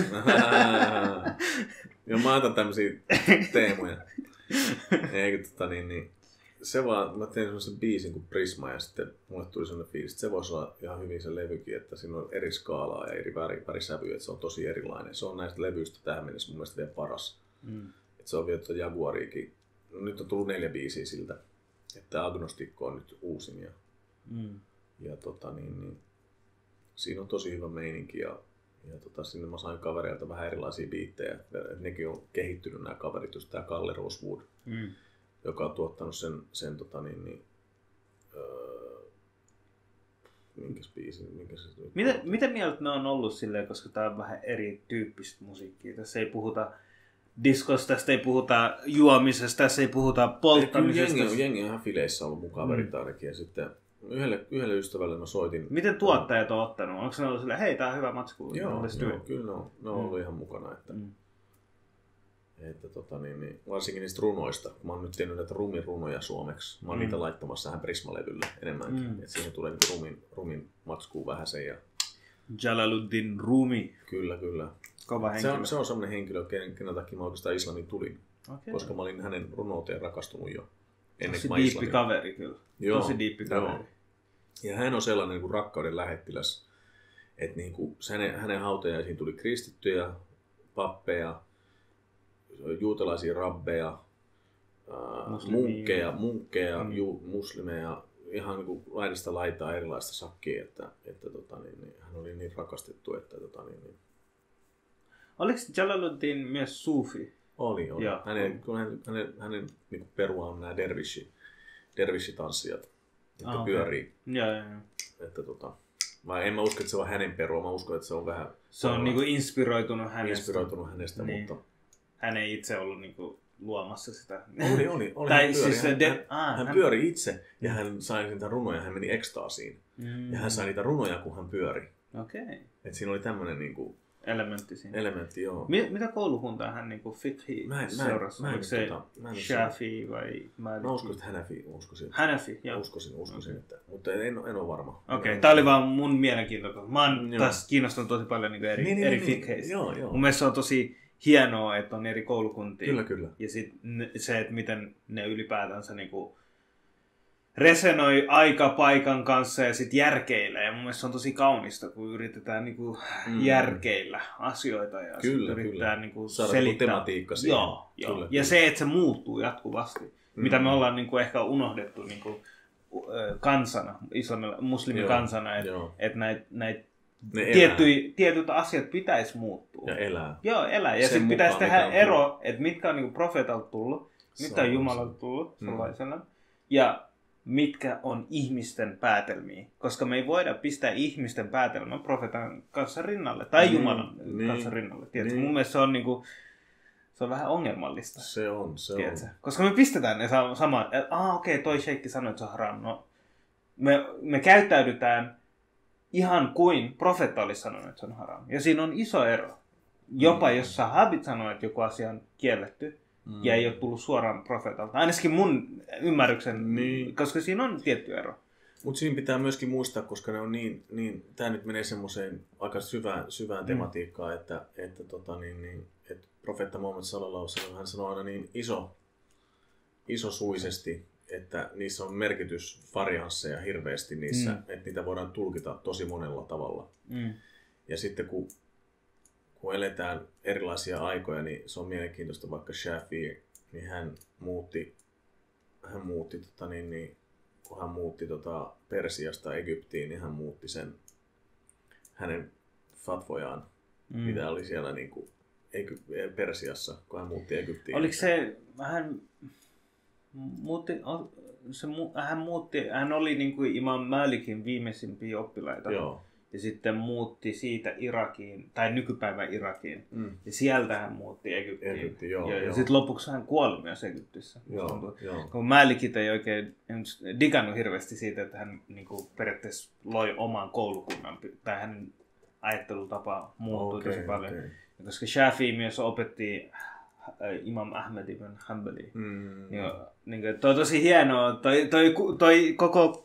Joo, mä otan tämmösiä teemoja. Eikö tota niin, niin se vaan, mä tein semmoisen biisin kuin Prisma ja sitten mulle tuli semmoinen fiilis, että se voisi olla ihan hyvin se levykin, että siinä on eri skaalaa ja eri väri, värisävyjä, että se on tosi erilainen. Se on näistä levyistä tähän mennessä mun mielestä vielä paras. Mm. Että se on vielä tuota Jaguariikin. No, nyt on tullut neljä biisiä siltä, että Agnostikko on nyt uusin ja, mm. ja tota niin, niin siinä on tosi hyvä meininki ja Ja tota, sinne mä sain kavereilta vähän erilaisia biittejä. Nekin on kehittynyt nämä kaverit, just tää Kalle Rosewood, mm. joka on tuottanut sen, sen tota niin, niin öö, minkäs biisin, minkäs se Mitä, mitä mieltä ne on ollut silleen, koska tää on vähän erityyppistä musiikkia. Tässä ei puhuta diskosta, tässä ei puhuta juomisesta, tässä ei puhuta polttamisesta. Jengi, jengi on ihan fileissä ollut mukaan mm. ainakin ja sitten Yhdelle, yhdelle ystävälle mä soitin. Miten tuottajat on ottanut? Onko ne ollut silleen, hei tää on hyvä matsku? Joo, joo kyllä ne on, ne on ollut mm. ihan mukana. Että, mm. että tota, niin, niin, varsinkin niistä runoista, kun mä oon nyt tehnyt näitä rumirunoja suomeksi, mä oon mm. niitä laittamassa tähän Prisma-levylle enemmänkin, mm. että siihen tulee niin rumin, rumin matskuu vähäsen. Ja... Jalaluddin Rumi. Kyllä, kyllä. Kova se, on, se on sellainen henkilö, kenen, kenen takia mä oikeastaan Islamiin tulin, okay. koska mä olin hänen runouteen rakastunut jo ennen kuin mä Islamiin. Tosi diippi kaveri kyllä. Joo, Tosi diippi kaveri. Joo. Ja hän on sellainen niin kuin rakkauden lähettiläs, että niin kuin, hänen, hänen hautajaisiin tuli kristittyjä, pappeja, juutalaisia rabbeja, munkkeja, munkkeja mm. ju, muslimeja, ihan niin kuin laidasta laitaa erilaista sakkia, että, että tota, niin, niin, hän oli niin rakastettu, että tota, niin, niin. Oliko Jalaluddin myös suufi? Oli, oli. Joo. Hänen, kun hänen, hänen, hänen niin kuin perua on nämä dervishi, dervishitanssijat, jotka ah, pyörii. Okay. Ja, ja, ja. Että, tota, mä en mä usko, että se on hänen perua, mä uskon, että se on vähän... Se on niinku inspiroitunut hänestä. Inspiroitunut hänestä, niin. Mutta... Hän ei itse ollut niinku luomassa sitä. Oli, oli. oli tai hän, pyöri. Siis hän, de... hän, ah, hän, hän pyöri itse ja hän sai niitä runoja, hän meni ekstaasiin. Mm. Ja hän sai niitä runoja, kun hän pyöri. Okei. Okay. Et siinä oli tämmöinen niinku... elementti siinä. Elementti, joo. Mi- mitä koulukuntaa hän niinku fikhi seurasi? Oliko se tota, Shafi vai Maliki? Mä uskoisin, että Hanafi. Uskoisin, Hanafi, joo. Uskoisin, uskoisin okay. että, mutta en, en ole varma. Okei, okay. Tää oli vaan mun mielenkiintoista. Mä oon joo. taas kiinnostunut tosi paljon niinku eri, niin, eri niin, fikheistä. Joo, joo. Mun mielestä se on tosi hienoa, että on eri koulukuntia. Kyllä, kyllä. Ja sit se, että miten ne ylipäätänsä niinku resonoi aikapaikan kanssa ja sitten järkeilee. Ja mun mielestä se on tosi kaunista, kun yritetään niinku mm. järkeillä asioita ja kyllä, yrittää niinku saada selittää. tematiikka siihen. Joo, joo. Kyllä, ja kyllä. se, että se muuttuu jatkuvasti. Mm. Mitä me ollaan niinku ehkä unohdettu niinku kansana, muslimikansana, että et näitä näit tietyt asiat pitäisi muuttua. Ja elää. Joo, elää. Ja sitten pitäisi tehdä ero, että mitkä on niinku profeetalta tullut, mitkä on Jumalalta tullut, mm. ja mitkä on ihmisten päätelmiä. Koska me ei voida pistää ihmisten päätelmää profeetan kanssa rinnalle. Tai niin, Jumalan niin, kanssa rinnalle. Niin. Mun mielestä se on, niinku, se on vähän ongelmallista. Se on, se tiedätkö? on. Koska me pistetään ne samaan. Ah, okei, okay, toi sheikki sanoi, että se on haram. No, me, me käyttäydytään ihan kuin profeetta olisi sanonut, että se on haram. Ja siinä on iso ero. Jopa mm. jos sahabit sanoo, että joku asia on kielletty, Mm. ja ei ole tullut suoraan profeetalta. Ainakin mun ymmärryksen, niin. koska siinä on tietty ero. Mutta siinä pitää myöskin muistaa, koska ne on niin, niin tämä nyt menee semmoiseen aika syvään, syvään mm. tematiikkaan, että, että, tota, niin, niin, että profeetta Muhammad sallallahu alaihi wasallam, hän sanoo aina niin iso, isosuisesti, että niissä on merkitys variansseja hirveästi niissä, mm. että niitä voidaan tulkita tosi monella tavalla. Mm. Ja sitten kun kun eletään erilaisia aikoja, niin se on mielenkiintoista, vaikka Shafi, niin hän muutti, hän muutti tota, niin, niin, kun hän muutti tota, Persiasta Egyptiin, niin hän muutti sen hänen fatvojaan, mm. mitä oli siellä niin kuin, Egyp- Persiassa, kun hän muutti Egyptiin. Oliko se, hän muutti, se, hän muutti, hän oli niin kuin Imam Malikin viimeisimpiä oppilaita. Joo. Ja sitten muutti siitä Irakiin, tai nykypäivän Irakiin. Mm. Ja sieltä hän muutti Egyptiin. Egypti, joo, ja joo. ja sitten lopuksi hän kuoli myös Egyptissä. Joo, joo. Kun Malikit ei oikein digannut hirveästi siitä, että hän niin kuin periaatteessa loi oman koulukunnan. Tai hänen ajattelutapa muuttui okay, tosi paljon. Okay. Ja koska Shafi myös opetti Imam Ahmed ibn Hanbali. Mm. Niin, niin, toi on tosi hienoa. Toi, toi, toi koko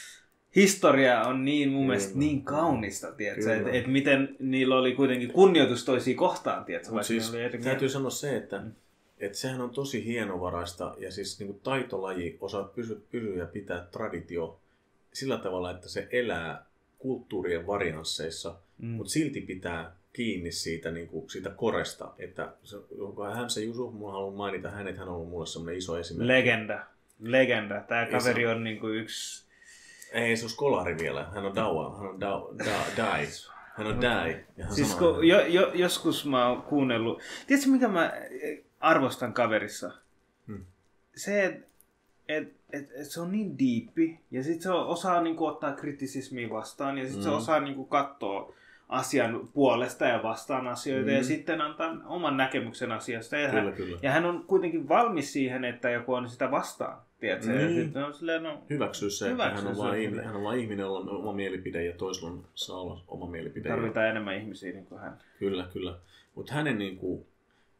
historia on niin mun mielestä niin kaunista, tiedätkö, että et miten niillä oli kuitenkin kunnioitus toisia kohtaan, tiedätkö. Siis, täytyy sanoa se, että mm. et sehän on tosi hienovaraista ja siis niin kuin taitolaji osaa pysyä, pysyä ja pitää traditio sillä tavalla, että se elää kulttuurien variansseissa, mm. mutta silti pitää kiinni siitä, niin kuin, siitä koresta, että onko hän se Jusuf, mulla haluan mainita hänet, hän on ollut mulle semmoinen iso esimerkki. Legenda, legenda. Tämä kaveri on niin kuin yksi... Ei, se on skolari vielä. Hän on dawa. Hän on da, da, dai. Hän on dai. Siis kun, jo, jo, joskus mä oon kuunnellut... Tiedätkö, mikä mä arvostan kaverissa? Hmm. Se, että et, et, et se on niin diippi. Ja sit se osaa niinku ottaa kritisismiä vastaan. Ja sit hmm. se osaa niinku katsoa asian puolesta ja vastaan asioita. Hmm. Ja sitten antaa oman näkemyksen asiasta. Ja, kyllä, hän, kyllä. ja hän on kuitenkin valmis siihen, että joku on sitä vastaan. Tiedätkö? Niin. On silleen, no, hyväksyä se, että hän on, vain ihminen, hän on vain ihminen, jolla on oma mielipide ja toisella saa olla oma mielipide. Tarvitaan ja... enemmän ihmisiä niin kuin hän. Kyllä, kyllä. Mutta hänen niin kuin,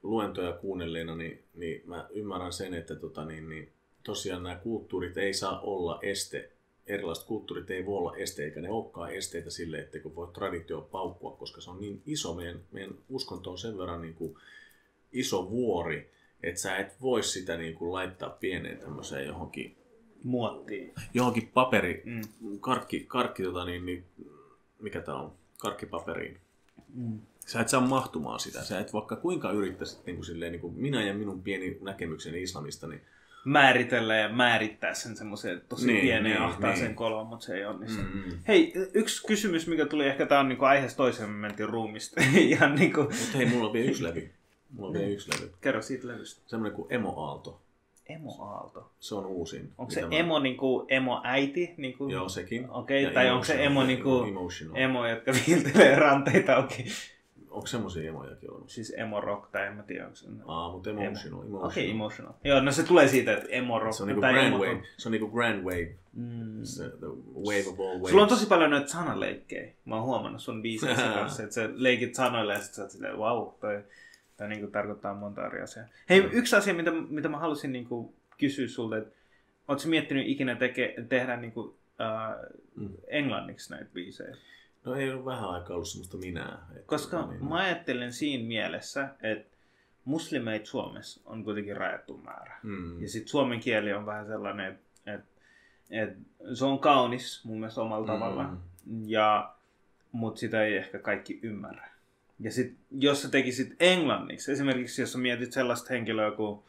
luentoja kuunnelleena, niin, niin mä ymmärrän sen, että tota, niin, niin, tosiaan nämä kulttuurit ei saa olla este. Erilaiset kulttuurit ei voi olla este, eikä ne olekaan esteitä sille, etteikö voi traditio paukkua, koska se on niin iso, meidän, meidän uskonto on sen verran niin kuin iso vuori, että sä et voi sitä niin kuin laittaa pieneen tämmöiseen johonkin muottiin. Johonkin paperi, Mm. karkki, karkki tota niin, niin, mikä tää on, karkkipaperiin. Mm. Sä et saa mahtumaan sitä. Sä et vaikka kuinka yrittäisit niin kuin silleen, niin kuin minä ja minun pieni näkemykseni islamista, niin määritellä ja määrittää sen semmoisen tosi niin, pienen ja niin, ahtaaseen niin. kolon, mutta se ei onnistu. Mm-hmm. Hei, yksi kysymys, mikä tuli, ehkä tää on niinku aiheessa toiseen, me mentiin ruumista. Ihan niinku... Mutta hei, mulla on vielä yksi levy. Mulla on vielä yksi levy. Kerro siitä levystä. Semmoinen kuin Emo-Aalto. Emo-aalto. Se on uusin. Onko se mä... emo niinku emo-äiti? Niinku... Joo, sekin. Okei, okay, tai onko se emo niinku emotional. emo, jotka viiltelee ranteita auki? Onko semmosia emojakin olemassa? Siis emo-rock, tai en mä tiedä, onko se... Aa, mutta emotional. Emo. Okei, okay, emotional. Joo, no se tulee siitä, että emo-rock. Se on niinku tai grand emo... wave. Se on niinku grand wave. Mm. Se, the wave of all waves. Sulla on tosi paljon noita sanaleikkejä. Mä oon huomannut sun biisissä kanssa, että sä leikit sanoilla ja sit sä oot silleen, wow, toi, toi niinku tarkoittaa monta eri asiaa. Hei, mm. yksi asia, mitä, mitä mä halusin niinku kysyä sulta, että ootko sä miettinyt ikinä teke, tehdä niinku, äh, mm. englanniksi näitä biisejä? No ei ole vähän aikaa ollut semmoista minää. Että Koska niin, mä ajattelen siinä mielessä, että muslimeita Suomessa on kuitenkin rajattu määrä. Mm. Ja sit suomen kieli on vähän sellainen, että et, et, se on kaunis mun mielestä omalla mm. tavalla, ja, mutta sitä ei ehkä kaikki ymmärrä. Ja sit jos sä tekisit englanniksi, esimerkiksi jos sä mietit sellaista henkilöä kuin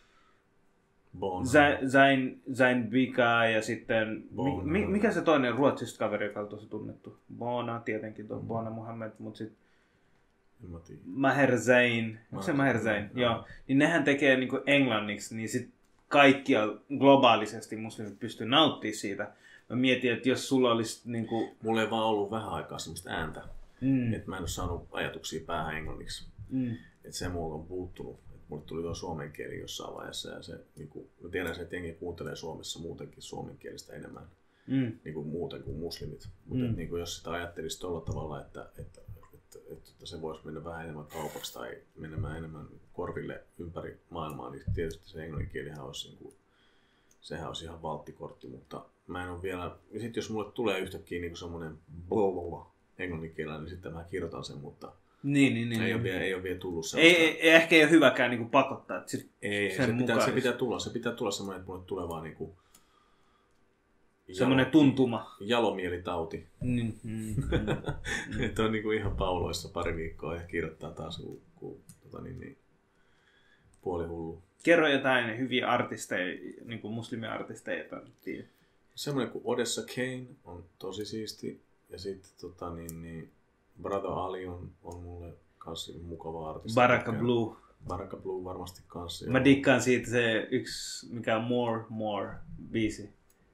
Zain, Zain Bika ja sitten, mi, mikä se toinen ruotsista kaveri, joka on tosi tunnettu? Bona tietenkin, tuo mm. Bona Muhammed, mutta sitten Maher Zain, onko se Maher Zain? No. Joo, niin nehän tekee niinku englanniksi, niin sitten kaikkia globaalisesti muslimit pystyy nauttimaan siitä. Mä mietin, että jos sulla olisi niinku... Mulla ei vaan ollut vähän aikaa semmoista ääntä, mm. että mä en ole saanut ajatuksia päähän englanniksi. Mm. Että se mulla on puuttunut. Mulle tuli tuo suomen kieli jossain vaiheessa ja se, niin kuin, mä tiedän sen, että jengi kuuntelee Suomessa muutenkin suomenkielistä enemmän mm. niin kuin muuten kuin muslimit. Mutta mm. niin kuin, jos sitä ajattelisi tuolla tavalla, että, että, että, että, että se voisi mennä vähän enemmän kaupaksi tai menemään enemmän korville ympäri maailmaa, niin tietysti se englanninkielihän olisi, niin kuin, sehän olisi ihan valttikortti, mutta mä en ole vielä... Ja sitten jos mulle tulee yhtäkkiä niin semmoinen englanninkielinen, niin sitten mä kirjoitan sen, mutta... Niin, niin, niin. Ei, ole vielä, ei ole vielä tullut sellaista. Ei, ei, ehkä ei ole hyväkään niin kuin pakottaa. Että sit ei, se pitää, se pitää tulla. Se pitää tulla semmoinen, että mulle tulee vaan niin kuin semmoinen tuntuma. Jalomielitauti. Mm, mm, mm. Että on niin kuin ihan pauloissa pari viikkoa ja kirjoittaa taas kun, kun, tota niin, niin, puoli hullu. Kerro jotain hyviä artisteja, niin kuin muslimiartisteja. Semmoinen kuin Odessa Kane on tosi siisti. Ja sitten tota niin... niin Brother Ali on, on mulle kanssa mukava artisti. Baraka Blue. Baraka Blue varmasti kanssa. Mä dikkaan siitä se yksi, mikä on More, More biisi.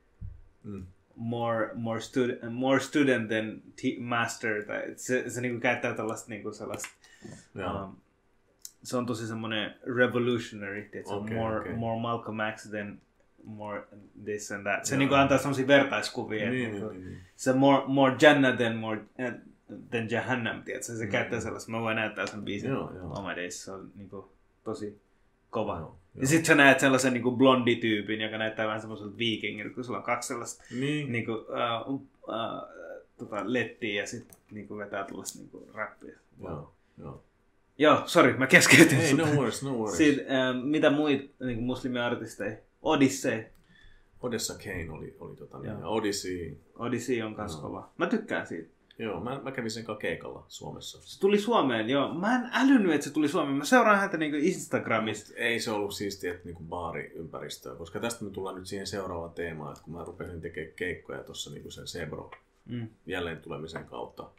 Mm. More, more, student, more student than t- master. Tai se se niinku käyttää tällaista niinku sellaista. Um, se on tosi semmoinen revolutionary. Okay, more, okay. more Malcolm X than more this and that. Se niinku antaa semmosia vertaiskuvia. Niin, niinku, niin, niin. Se more, more Jannah than more... Uh, than Jahannam, tiedätkö? Se mm. käyttää sellaista. Mä voin näyttää sen biisin oma days. Se on niinku tosi kova. Joo, ja sit sä näet sellaisen niinku blondityypin, joka näyttää vähän semmoiselta viikingiltä, kun sulla on kaksi sellaista niin. niinku, uh, uh, tota, lettiä ja sit niinku vetää tuollaista niinku rappia. Joo, joo. Joo, sori, mä keskeytin. Ei, no worries, no worries. Sit, uh, mitä muita niinku muslimiartisteja? Odyssey. Odessa Kane oli, oli tota niin, ja Odyssey. Odyssey on kans kova. Mä tykkään siitä. Joo, mä, mä kävin sen keikalla Suomessa. Se tuli Suomeen, joo. Mä en älynyt, että se tuli Suomeen. Mä seuraan häntä niinku Instagramista. Ei se ollut siistiä, että niinku baariympäristöä, koska tästä me tullaan nyt siihen seuraavaan teemaan, että kun mä rupesin tekemään keikkoja tuossa niinku sen Sebro mm. jälleen tulemisen kautta.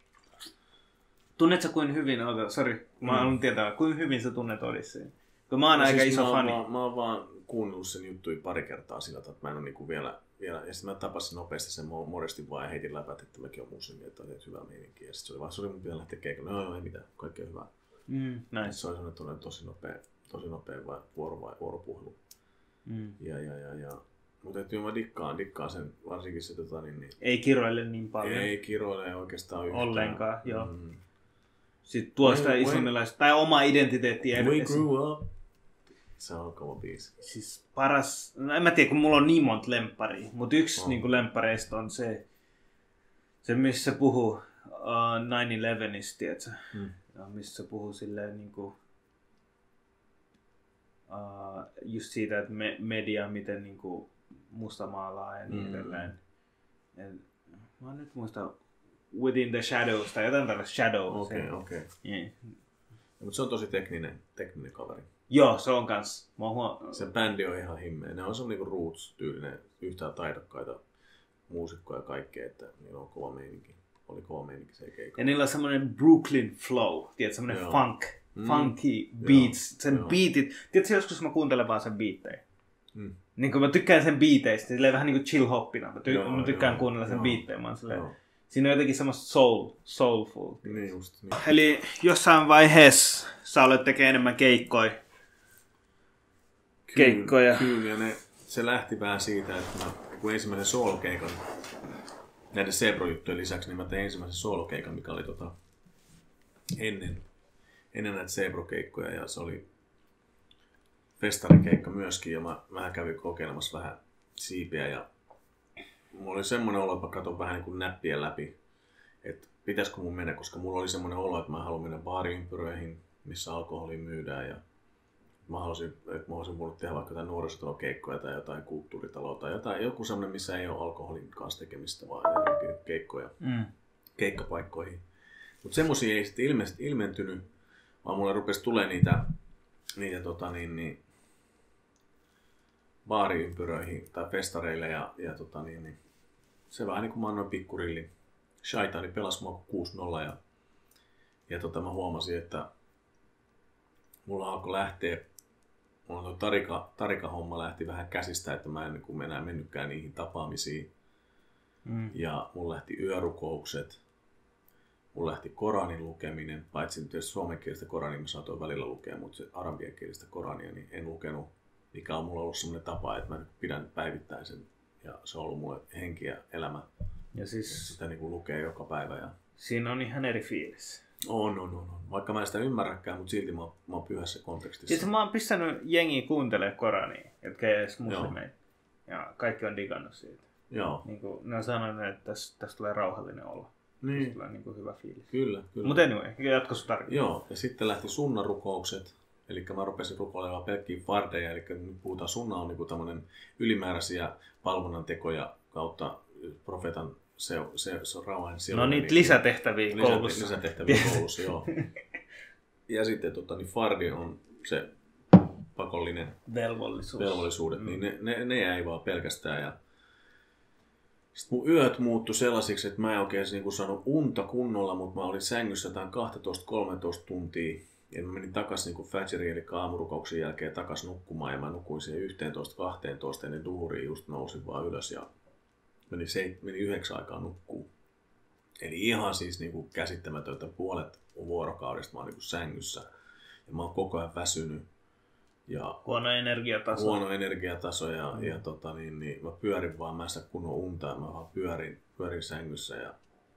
Tunnetko kuin hyvin, oota, sori, mä mm. haluan tietää, kuin hyvin sä tunnet Odysseyn? Kun mä oon no aika siis iso mä fani. Vaan, mä oon vaan kuunnellut sen juttuja pari kertaa sillä, että mä en ole niinku vielä... Vielä, ja sitten mä tapasin nopeasti sen Morestin vaan ja heitin läpät, että mäkin on muslimi, että on hyvä meininki. Ja sitten se oli vaan, se oli mun pitää lähteä keikalle. No joo, ei mitään, kaikkea hyvää. Mm, nice. Se oli sellainen tosi nopea, tosi nopea vai, vuoro, vai, vuoropuhelu. Mm. Ja, ja, ja, ja. Mutta että mä dikkaan, dikkaan sen, varsinkin se tota niin... niin ei kiroile niin paljon. Ei kiroile oikeastaan yhtään. Ollenkaan, joo. Mm. Sitten tuo sitä islamilaista, tai oma identiteetti. We grew up. Se on kova biisi. Siis paras, no en mä tiedä, kun mulla on niin monta lempparia, mutta yksi oh. niin lemppareista on se, se missä se puhuu uh, nine elevenistä, tiedätkö? Hmm. Ja missä se puhuu silleen niin kuin, uh, just siitä, että me, media miten niin kuin mustamaalaa ja niin edelleen. Hmm. Mä nyt muistan Within the Shadows tai jotain tällaista Shadow. Okei, okay, okei. Okay. Yeah. Mutta se on tosi tekninen, tekninen kaveri. Joo, se on kans. Huom... Se bändi on ihan himmeä. Ne on se niinku Roots-tyylinen, yhtään taidokkaita muusikkoja ja kaikkea, että niillä on kova meininki. Oli kova meininki se keikka. Ja niillä on semmoinen Brooklyn flow, tiedät, semmoinen Joo. funk, mm. funky beats. Joo. Sen Joo. beatit. Tiedätkö, joskus mä kuuntelen vaan sen biittejä. Mm. Niin kun mä tykkään sen biiteistä, silleen vähän niinku chill hoppina. Mä, ty- Joo, mä tykkään jo, kuunnella sen biittejä. Mä silleen, siinä on jotenkin semmoista soul, soulful. Niin just. Niin. Eli jossain vaiheessa sä olet tekemään enemmän keikkoja. Keikkoja. Kyllä, ja ne, se lähti vähän siitä, että mä, kun ensimmäisen soolokeikan, näiden Sebro-juttujen lisäksi, niin mä tein ensimmäisen soolokeikan, mikä oli tota, ennen, ennen näitä Sebro-keikkoja, ja se oli festarikeikka myöskin, ja mä vähän kävin kokeilemassa vähän siipiä, ja mulla oli semmoinen olo, että mä katson vähän niin kuin näppien läpi, että pitäisikö mun mennä, koska mulla oli semmoinen olo, että mä haluan mennä baariympyröihin, missä alkoholia myydään, ja mä haluaisin, että mä olisin voinut tehdä vaikka jotain nuorisotalokeikkoja tai jotain kulttuuritaloa tai jotain, joku semmoinen, missä ei ole alkoholin kanssa tekemistä, vaan enemmänkin keikkoja, mm. keikkapaikkoihin. Mutta semmoisia ei sitten ilmeisesti ilmentynyt, vaan mulle rupesi tulee niitä, niitä tota niin, niin, baariympyröihin tai festareille ja, ja tota niin, niin, se vähän niin kuin mä annoin pikkurillin. Shaitani pelasi mua kuusi nolla ja, ja tota, mä huomasin, että mulla alkoi lähteä, mulla tuo tarika, tarika-homma lähti vähän käsistä, että mä en niin kuin enää mennytkään niihin tapaamisiin. Mm. Ja mulla lähti yörukoukset, mulla lähti Koranin lukeminen, paitsi tietysti suomenkielistä Korania mä saatoin välillä lukea, mutta se arabiankielistä Korania niin en lukenut, mikä on mulla ollut semmoinen tapa, että mä pidän päivittäin sen ja se on ollut mulle henki ja elämä. Ja siis sitä niin kuin lukee joka päivä. Ja siinä on ihan eri fiilis. On, on, on, on. Vaikka mä en sitä ymmärräkään, mutta silti mä, mä oon pyhässä kontekstissa. Siis mä oon pistänyt jengiä kuuntelemaan Korania, jotka ei edes muslimeita. Ja kaikki on digannut siitä. Joo. Niin kuin ne on sanonut, että tässä, tässä tulee rauhallinen olo. Niin. Tässä tulee niin kuin hyvä fiilis. Kyllä, kyllä. Mutta anyway, jatko sun tarkemmin. Joo, ja sitten lähti sunnarukoukset. Eli mä rupesin rukoilemaan pelkkiä fardeja. Eli nyt puhutaan, sunna on niin tämmöinen ylimääräisiä palvonnan tekoja kautta profeetan se, se, se on rauhan siellä. No niitä niin, lisätehtäviä lisä, koulussa. Lisätehtäviä koulussa, joo. Ja sitten tota, niin fardi on se pakollinen velvollisuus. velvollisuudet, mm. niin ne, ne, ne jäi vaan pelkästään. Ja sitten mun yöt muuttui sellaisiksi, että mä en oikein niin saanut unta kunnolla, mutta mä olin sängyssä jotain kaksitoista kolmetoista tuntia. Ja mä menin takaisin niin Fajriin, eli aamurukouksen jälkeen takaisin nukkumaan, ja mä nukuin siihen yksitoista kaksitoista ennen duhuria, just nousin vaan ylös ja meni, se, meni yhdeksän aikaa nukkuu. Eli ihan siis niin kuin käsittämätöntä, puolet vuorokaudesta mä oon niin kuin sängyssä, ja mä oon koko ajan väsynyt. Ja huono energiataso. Huono energiataso, ja, mm. ja tota, niin, niin, mä pyörin vaan, mä en saa kunnon unta, ja mä vaan pyörin, pyörin sängyssä. Ja,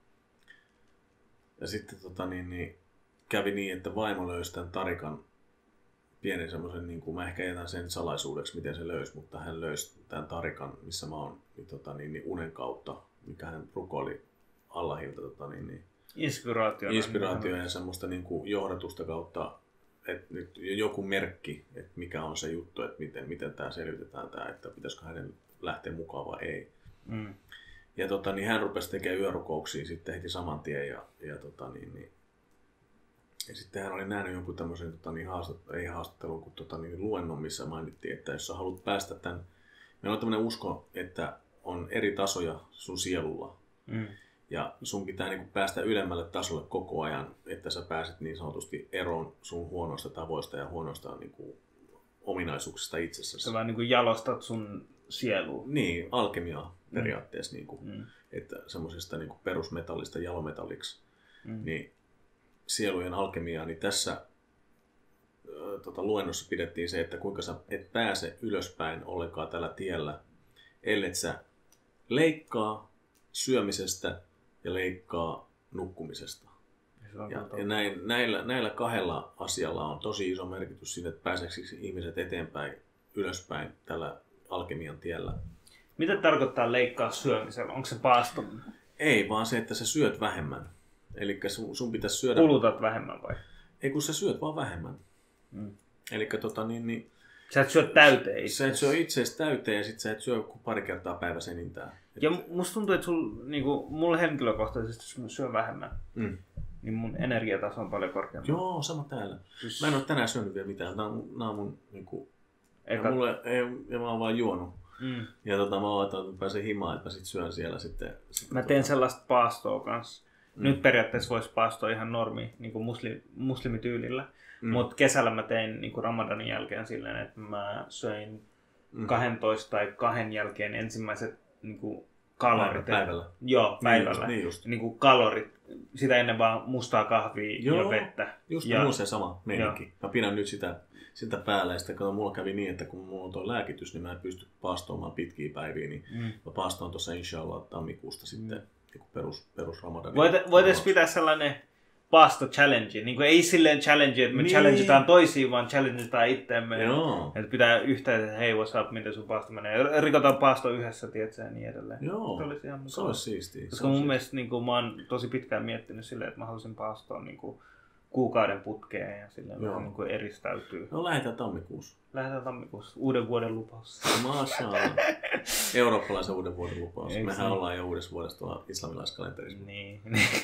ja sitten tota, niin, niin, kävi niin, että vaimo löysi tämän Tarikan pienen semmoisen, niin kuin mä ehkä jätän sen salaisuudeksi, miten se löysi, mutta hän löysi tämän Tarikan, missä mä oon niin, tota, niin, niin unen kautta, mikä hän rukoili Allahilta. Tota, niin, niin, inspiraatio. Inspiraatio ja semmoista niin kuin johdatusta kautta, että nyt joku merkki, että mikä on se juttu, että miten, miten tämä selvitetään, tämä, että pitäisikö hänen lähteä mukaan vai ei. Mm. Ja tota, niin hän rupesi tekemään yörukouksia sitten heti saman tien ja, ja tota, niin, niin, ja sitten hän oli nähnyt jonkun tämmöisen tota, niin haastat, ei haastattelun, kuin tota, niin luennon, missä mainittiin, että jos sä haluat päästä tämän, meillä on tämmöinen usko, että on eri tasoja sun sielulla. Mm. Ja sun pitää niin kuin päästä ylemmälle tasolle koko ajan, että sä pääset niin sanotusti eroon sun huonoista tavoista ja huonoista niin kuin ominaisuuksista itsessäsi. Sä vaan niin kuin jalostat sun sielua. Niin, alkemiaa periaatteessa. Mm. Niin kuin, mm. Että semmoisesta niin kuin perusmetallista jalometalliksi. Mm. Niin, sielujen alkemiaa, niin tässä äh, tota, luennossa pidettiin se, että kuinka sä et pääse ylöspäin ollenkaan tällä tiellä, ellet sä leikkaa syömisestä ja leikkaa nukkumisesta. Ja, ja näin, näillä, näillä kahdella asialla on tosi iso merkitys siinä, että pääseekö ihmiset eteenpäin, ylöspäin tällä alkemian tiellä. Mitä tarkoittaa leikkaa syömisellä? Onko se paasto? Ei, vaan se, että sä syöt vähemmän. Eli sun, sun pitäisi syödä... Kulutat vähemmän vai? Ei, kun sä syöt vaan vähemmän. Mm. Eli tota niin... niin sä et syö täyteen itse. Sä et syö itseäsi täyteen ja sit sä et syö kuin pari kertaa päivässä enintään. Ja musta tuntuu, että sul, niinku, mulle henkilökohtaisesti, jos mä syön vähemmän, mm. niin mun energiataso on paljon korkeampi. Joo, sama täällä. Siis... Mä en ole tänään syönyt vielä mitään. Nää on, nää on mun... Niinku... Eka... Ja, mulle, ei, ja mä oon vaan juonut. Mm. Ja tota, mä oon että pääsen himaan, että mä sit syön siellä sitten. sitten mä teen tota... sellaista paastoa kanssa. Mm. Nyt periaatteessa voisi paastoa ihan normi, niin kuin muslim, muslimityylillä. Mm. Mutta kesällä mä tein niin kuin Ramadanin jälkeen silleen, että mä söin mm. kaksitoista tai kahden jälkeen ensimmäiset niin kuin kalorit. Päivällä. Joo, päivällä. Niin just. Niin kuin kalorit. Sitä ennen vaan mustaa kahvia Joo, ja vettä. Just ja... mulla se sama meininki. Mä pidän nyt sitä, sitä päällä ja sitten kun mulla kävi niin, että kun mulla on tuo lääkitys, niin mä en pysty paastoamaan pitkiä päiviä, niin mm. mä paastoon tuossa inshallah tammikuusta sitten mm. perus, perus Ramadanin. Voit, voitaisiin pitää sellainen paasto challenge. Niin kuin ei silleen challenge, että me niin. challengetaan toisiin, vaan challengetaan itseämme. Että pitää yhteen, että hei, what's up, miten sun paasto menee. Rikotaan paasto yhdessä, tietsä, ja niin edelleen. Joo, se olisi, ihan se olisi siistiä. Koska mun mielestä niin kuin, mä oon tosi pitkään miettinyt silleen, että mä haluaisin paastoa niin kuin, kuukauden putkeen ja silleen vähän niin kuin eristäytyy. No lähdetään tammikuussa. Lähdetään tammikuussa. Uuden vuoden lupaus. Mashallah. Eurooppalaisen uuden vuoden lupaus. Eikö Mehän niin? Ollaan jo uudessa vuodessa tuolla islamilaiskalenterissa. Niin.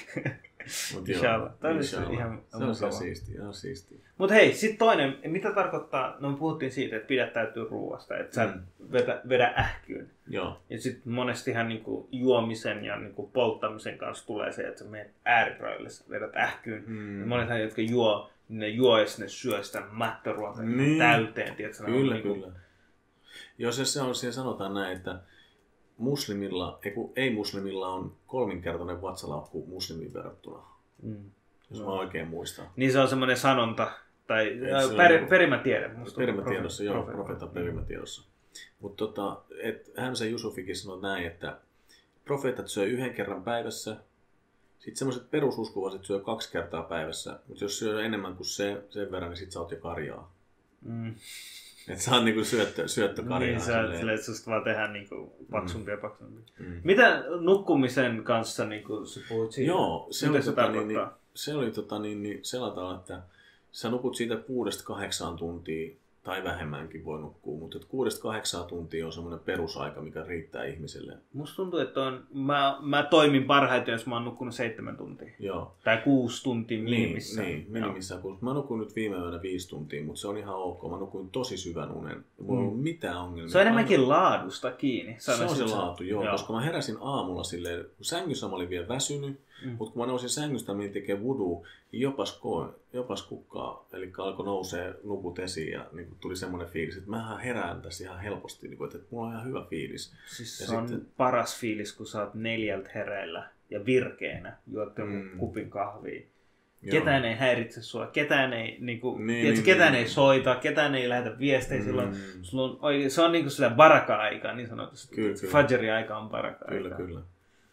Inshallah. Tämä olisi ihan se on ihan siistiä. Ihan siistiä. Mutta hei, sitten toinen. Mitä tarkoittaa, no me puhuttiin siitä, että pidättäytyy ruuasta, että sä mm. vedä, vedä ähkyyn. Joo. Ja sitten monestihan niinku juomisen ja niinku polttamisen kanssa tulee se, että sä menet äärirajoille, sä vedät ähkyyn. Mm. Ja monethan, jotka juo, niin ne juo ja ne syö sitä mättöruokaa niin. täyteen. Tiedätkö, kyllä, niinku... kyllä. Jos se on, siellä sanotaan näin, että muslimilla, ei, ei muslimilla on kolminkertainen vatsalaukku muslimin verrattuna. Mm. Jos no. mä oikein muistan. Niin se on semmoinen sanonta, tai per, perimätiede. Perimätiedossa, joo, profeetan perimätiedossa. Mutta tota, Hämsä Jusufikin sanoi näin, että profeetat syö yhden kerran päivässä, sitten semmoiset perususkovaiset syö kaksi kertaa päivässä, mutta jos syö enemmän kuin se, sen verran, niin sit sä oot jo karjaa. Mm. Että sä oot niinku syöttö, syöttökarjaa. Niin, sä oot silleen, että susta vaan tehdään niinku paksumpi ja paksumpi. Mm. Mitä nukkumisen kanssa niinku sä puhut siitä? Joo, se Mitä oli, se, tota, niin, niin, se oli tota, niin, niin, sellainen, että sä nukut siitä kuudesta kahdeksaan tuntia, tai vähemmänkin voi nukkua, mutta kuudesta kahdeksaan tuntia on semmoinen perusaika, mikä riittää ihmiselle. Musta tuntuu, että on, mä, mä toimin parhaiten, jos mä oon nukkunut seitsemän tuntia. Joo. Tai kuusi tuntia minimissään. Niin, niin minimissään. Mä nukuin nyt viime yönä viisi tuntia, mutta se on ihan ok. Mä nukuin tosi syvän unen. Mulla ei ollut mitään ongelmia. Se on enemmänkin laadusta kiinni. Se on se laatu, joo, joo. Koska mä heräsin aamulla silleen, kun sängyssä mä olin vielä väsynyt, mm. mutta kun mä nousin sängystä, mä tekemään vudua, niin jopas, koin, jopas kukkaa. Eli alkoi nousee nuput esiin ja niin tuli semmoinen fiilis, että mä herään tässä ihan helposti, niin kuin, että mulla on ihan hyvä fiilis. Siis ja se sitten... on paras fiilis, kun sä oot neljältä hereillä ja virkeänä juot mm. kupin kahvia. Joo. Ketään ei häiritse sua, ketään ei, niinku, niin, tiedätkö, niin, ketään niin, ei soita, ketään ei lähetä viestejä mm. silloin. Sulla on, oikein, se on niinku sillä baraka-aikaa, niin sanotusti. Fajri-aika on baraka-aikaa. Kyllä, kyllä.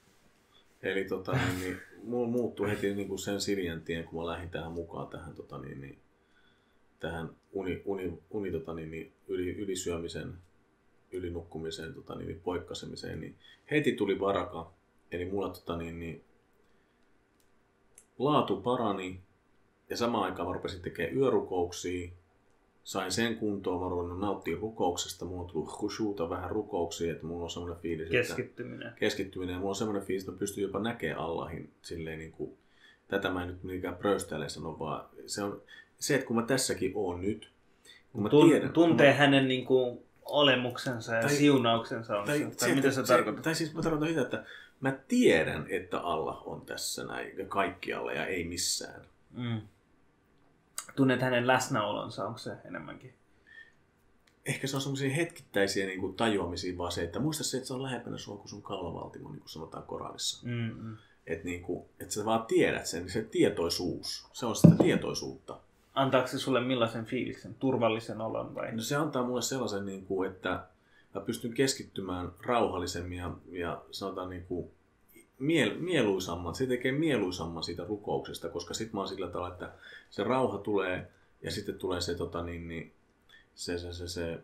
Eli tota, niin, niin, mulla muuttui heti niin kuin sen sirjan tien, kun mä lähdin tähän mukaan tähän, tota, niin, niin, tähän uni, uni, uni tota, niin, niin, yli, ylisyömisen, ylinukkumisen, tota, niin, niin, poikkasemiseen. Niin heti tuli baraka, eli mulla tota, niin, niin, laatu parani ja samaan aikaan mä rupesin tekemään yörukouksia. Sain sen kuntoon, mä ruvennut nauttia rukouksesta. Mulla on tullut khushuuta vähän rukouksia, että mulla on semmoinen fiilis, keskittyminen. Että keskittyminen. Ja mulla on semmoinen fiilis, että mä pystyn jopa näkemään Allahin silleen niin kuin, tätä mä en nyt mikään pröystäilen sano, vaan se on se, että kun mä tässäkin oon nyt, kun mä Tun, tiedän, tuntee mä... hänen niin kuin olemuksensa ja tai, siunauksensa. Tai, tai, tai mitä se tarkoittaa? Tai siis mä tarkoitan sitä, että mä tiedän, että Allah on tässä näin ja kaikkialla ja ei missään. Mm. Tunnet hänen läsnäolonsa, onko se enemmänkin? Ehkä se on semmoisia hetkittäisiä niin kuin tajuamisia vaan se, että muista se, että se on lähempänä sua kuin sun kalvovaltimo, niin kuin sanotaan Koranissa. Mm-hmm. Että niin et sä vaan tiedät sen, se tietoisuus, se on sitä tietoisuutta. Antaako se sulle millaisen fiiliksen, turvallisen olon vai? No se antaa mulle sellaisen, niin kuin, että mä pystyn keskittymään rauhallisemmin ja, ja sanotaan niin kuin, miel, mieluisamman, se tekee mieluisamman siitä rukouksesta, koska sit mä oon sillä tavalla, että se rauha tulee ja sitten tulee se, tota, niin, niin, se, se, se, se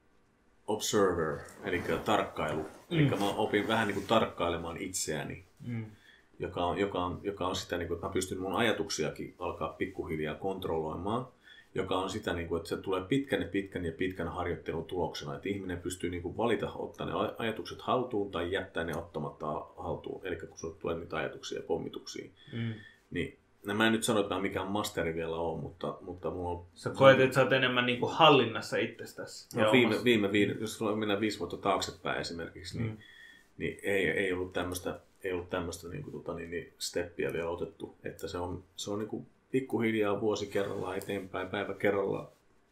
observer, eli tarkkailu. Mm. Eli mä opin vähän niin kuin tarkkailemaan itseäni, mm. joka, on, joka, on, joka on sitä, niin kuin, että mä pystyn mun ajatuksiakin alkaa pikkuhiljaa kontrolloimaan. Joka on sitä, että se tulee pitkän ja pitkän ja pitkän harjoittelun tuloksena, että ihminen pystyy valita ottaa ne ajatukset haltuun tai jättää ne ottamatta haltuun. Eli kun sulle tulee niitä ajatuksia ja pommituksia. Mm. Niin, no mä en nyt sano, että mikään masteri vielä on, mutta, mutta mulla on... Sä koet, että sä oot enemmän niin kuin hallinnassa itsestäsi. No, viime, viime, viime, jos mennään viisi vuotta taaksepäin esimerkiksi, niin, mm. niin ei, ei ollut tämmöistä, ei ollut tämmöistä niin kuin, tota, niin, niin, steppiä vielä otettu. Että se on, se on niin kuin, pikkuhiljaa vuosi kerrallaan eteenpäin, päivä kerrallaan.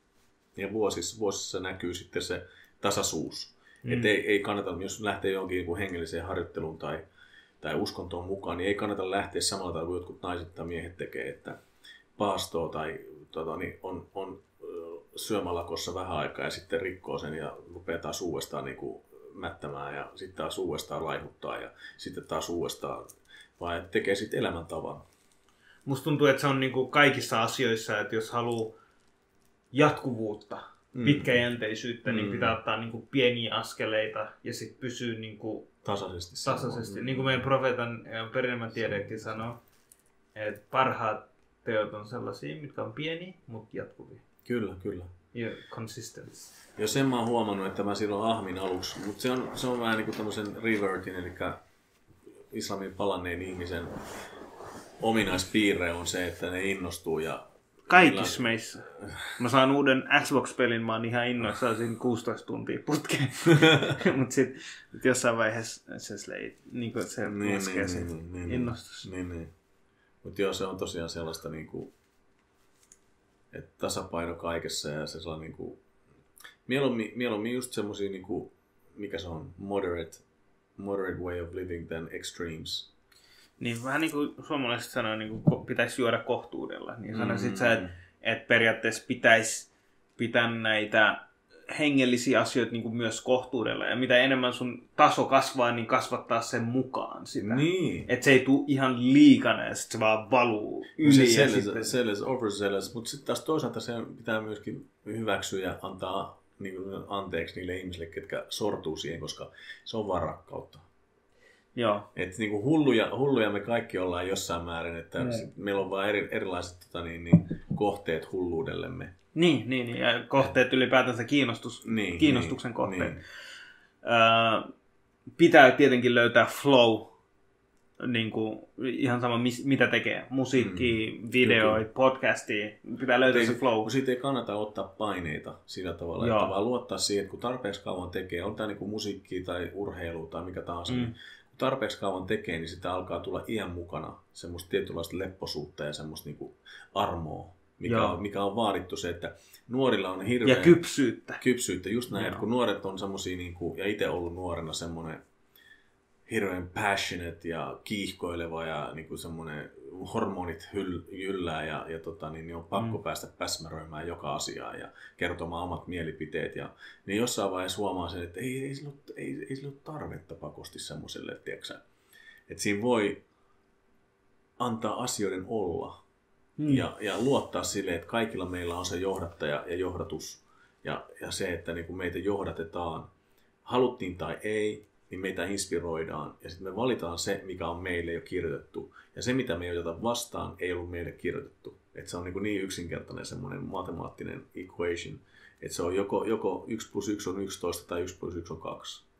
Ja vuosissa, vuosissa näkyy sitten se tasaisuus. Mm. Että ei, ei kannata, jos lähtee johonkin hengelliseen harjoitteluun tai, tai uskontoon mukaan, niin ei kannata lähteä samalla tavalla kuin jotkut naiset tai miehet tekee, että paastoo tai tota, niin on, on syömälakossa vähän aikaa ja sitten rikkoo sen ja rupeaa taas uudestaan niin kuin mättämään ja sitten taas uudestaan laihuttaa ja sitten taas uudestaan, vaan tekee sitten elämäntavan. Musta tuntuu, että se on niinku kaikissa asioissa, että jos haluaa jatkuvuutta, mm. pitkäjänteisyyttä, mm. niin pitää ottaa niinku pieniä askeleita ja sitten pysyä niinku tasaisesti. tasaisesti. Mm. Niin kuin meidän profeetan perinnämän tiedekin sanoo, että parhaat teot on sellaisia, mitkä on pieniä, mutta jatkuvia. Kyllä, kyllä. Ja consistency. Ja sen mä oon huomannut, että mä silloin ahmin aluksi, mutta se on, se on vähän niin kuin tämmöisen revertin, eli islamin palanneen ihmisen ominaispiirre on se, että ne innostuu ja... Kaikissa meissä. Mä saan uuden Xbox-pelin, mä oon ihan innoissaan siinä kuusitoista tuntia putkeen. Mutta sitten jossain vaiheessa se, slay, niin se niin, laskee niin, niin, niin, innostus. Niin, niin. Mutta joo, se on tosiaan sellaista, niinku, että tasapaino kaikessa ja se sellainen... Niinku, mieluummin, mieluummin just semmosia, niinku, mikä se on, moderate, moderate way of living than extremes. Niin vähän niin kuin suomalaiset sanoo, niin kuin pitäisi juoda kohtuudella. Niin sanoisit mm. sä, että, että periaatteessa pitäisi pitää näitä hengellisiä asioita niin kuin myös kohtuudella. Ja mitä enemmän sun taso kasvaa, niin kasvattaa sen mukaan sitä. Niin. Että se ei tule ihan liikana ja sitten se vaan valuu yli. Se sellers, sellers, overzealous. Mutta sitten taas toisaalta se pitää myöskin hyväksyä ja antaa niin kuin anteeksi niille ihmisille, ketkä sortuu siihen, koska se on vaan rakkautta. Joo. Että niinku hulluja, hulluja me kaikki ollaan jossain määrin, että meillä on vaan eri, erilaiset tota, niin, niin, kohteet hulluudellemme. Niin, niin, niin. Ja kohteet ylipäätänsä kiinnostus, niin, kiinnostuksen niin, kohteet. Niin. Öö, pitää tietenkin löytää flow, niin kuin, ihan sama mis, mitä tekee. Musiikkia, mm. videoita, podcastia, pitää löytää ei, se flow. Siitä ei kannata ottaa paineita sillä tavalla, Joo. että vaan luottaa siihen, että kun tarpeeksi kauan tekee, on tämä niin kuin musiikkia tai urheilua tai mikä tahansa, mm. niin tarpeeksi kauan tekee, niin sitä alkaa tulla iän mukana semmoista tietynlaista lepposuutta ja semmoista niinku armoa, mikä on, mikä on vaadittu se, että nuorilla on hirveä... Ja kypsyyttä. Kypsyyttä, just näin, että kun nuoret on semmosia, niinku, ja itse ollut nuorena semmoinen hirveän passionate ja kiihkoileva ja niinku semmoinen hormonit hyl, jyllää ja, ja tota, niin, niin on pakko mm. päästä päsmäröimään joka asiaa ja kertomaan omat mielipiteet. Ja, niin jossain vaiheessa huomaa sen, että ei, ei, sillä, ole, ei, ei sillä ole tarvetta pakosti semmoiselle, että siinä voi antaa asioiden olla mm. ja, ja luottaa sille, että kaikilla meillä on se johdattaja ja johdatus ja, ja se, että niin kun meitä johdatetaan, haluttiin tai ei, niin meitä inspiroidaan ja sitten me valitaan se, mikä on meille jo kirjoitettu. Ja se, mitä me ei oteta vastaan, ei ollut meille kirjoitettu. Et se on niin, niin yksinkertainen semmoinen matemaattinen equation, että se on joko, joko yksi plus yksi on yksitoista tai yksi plus yksi on kaksi.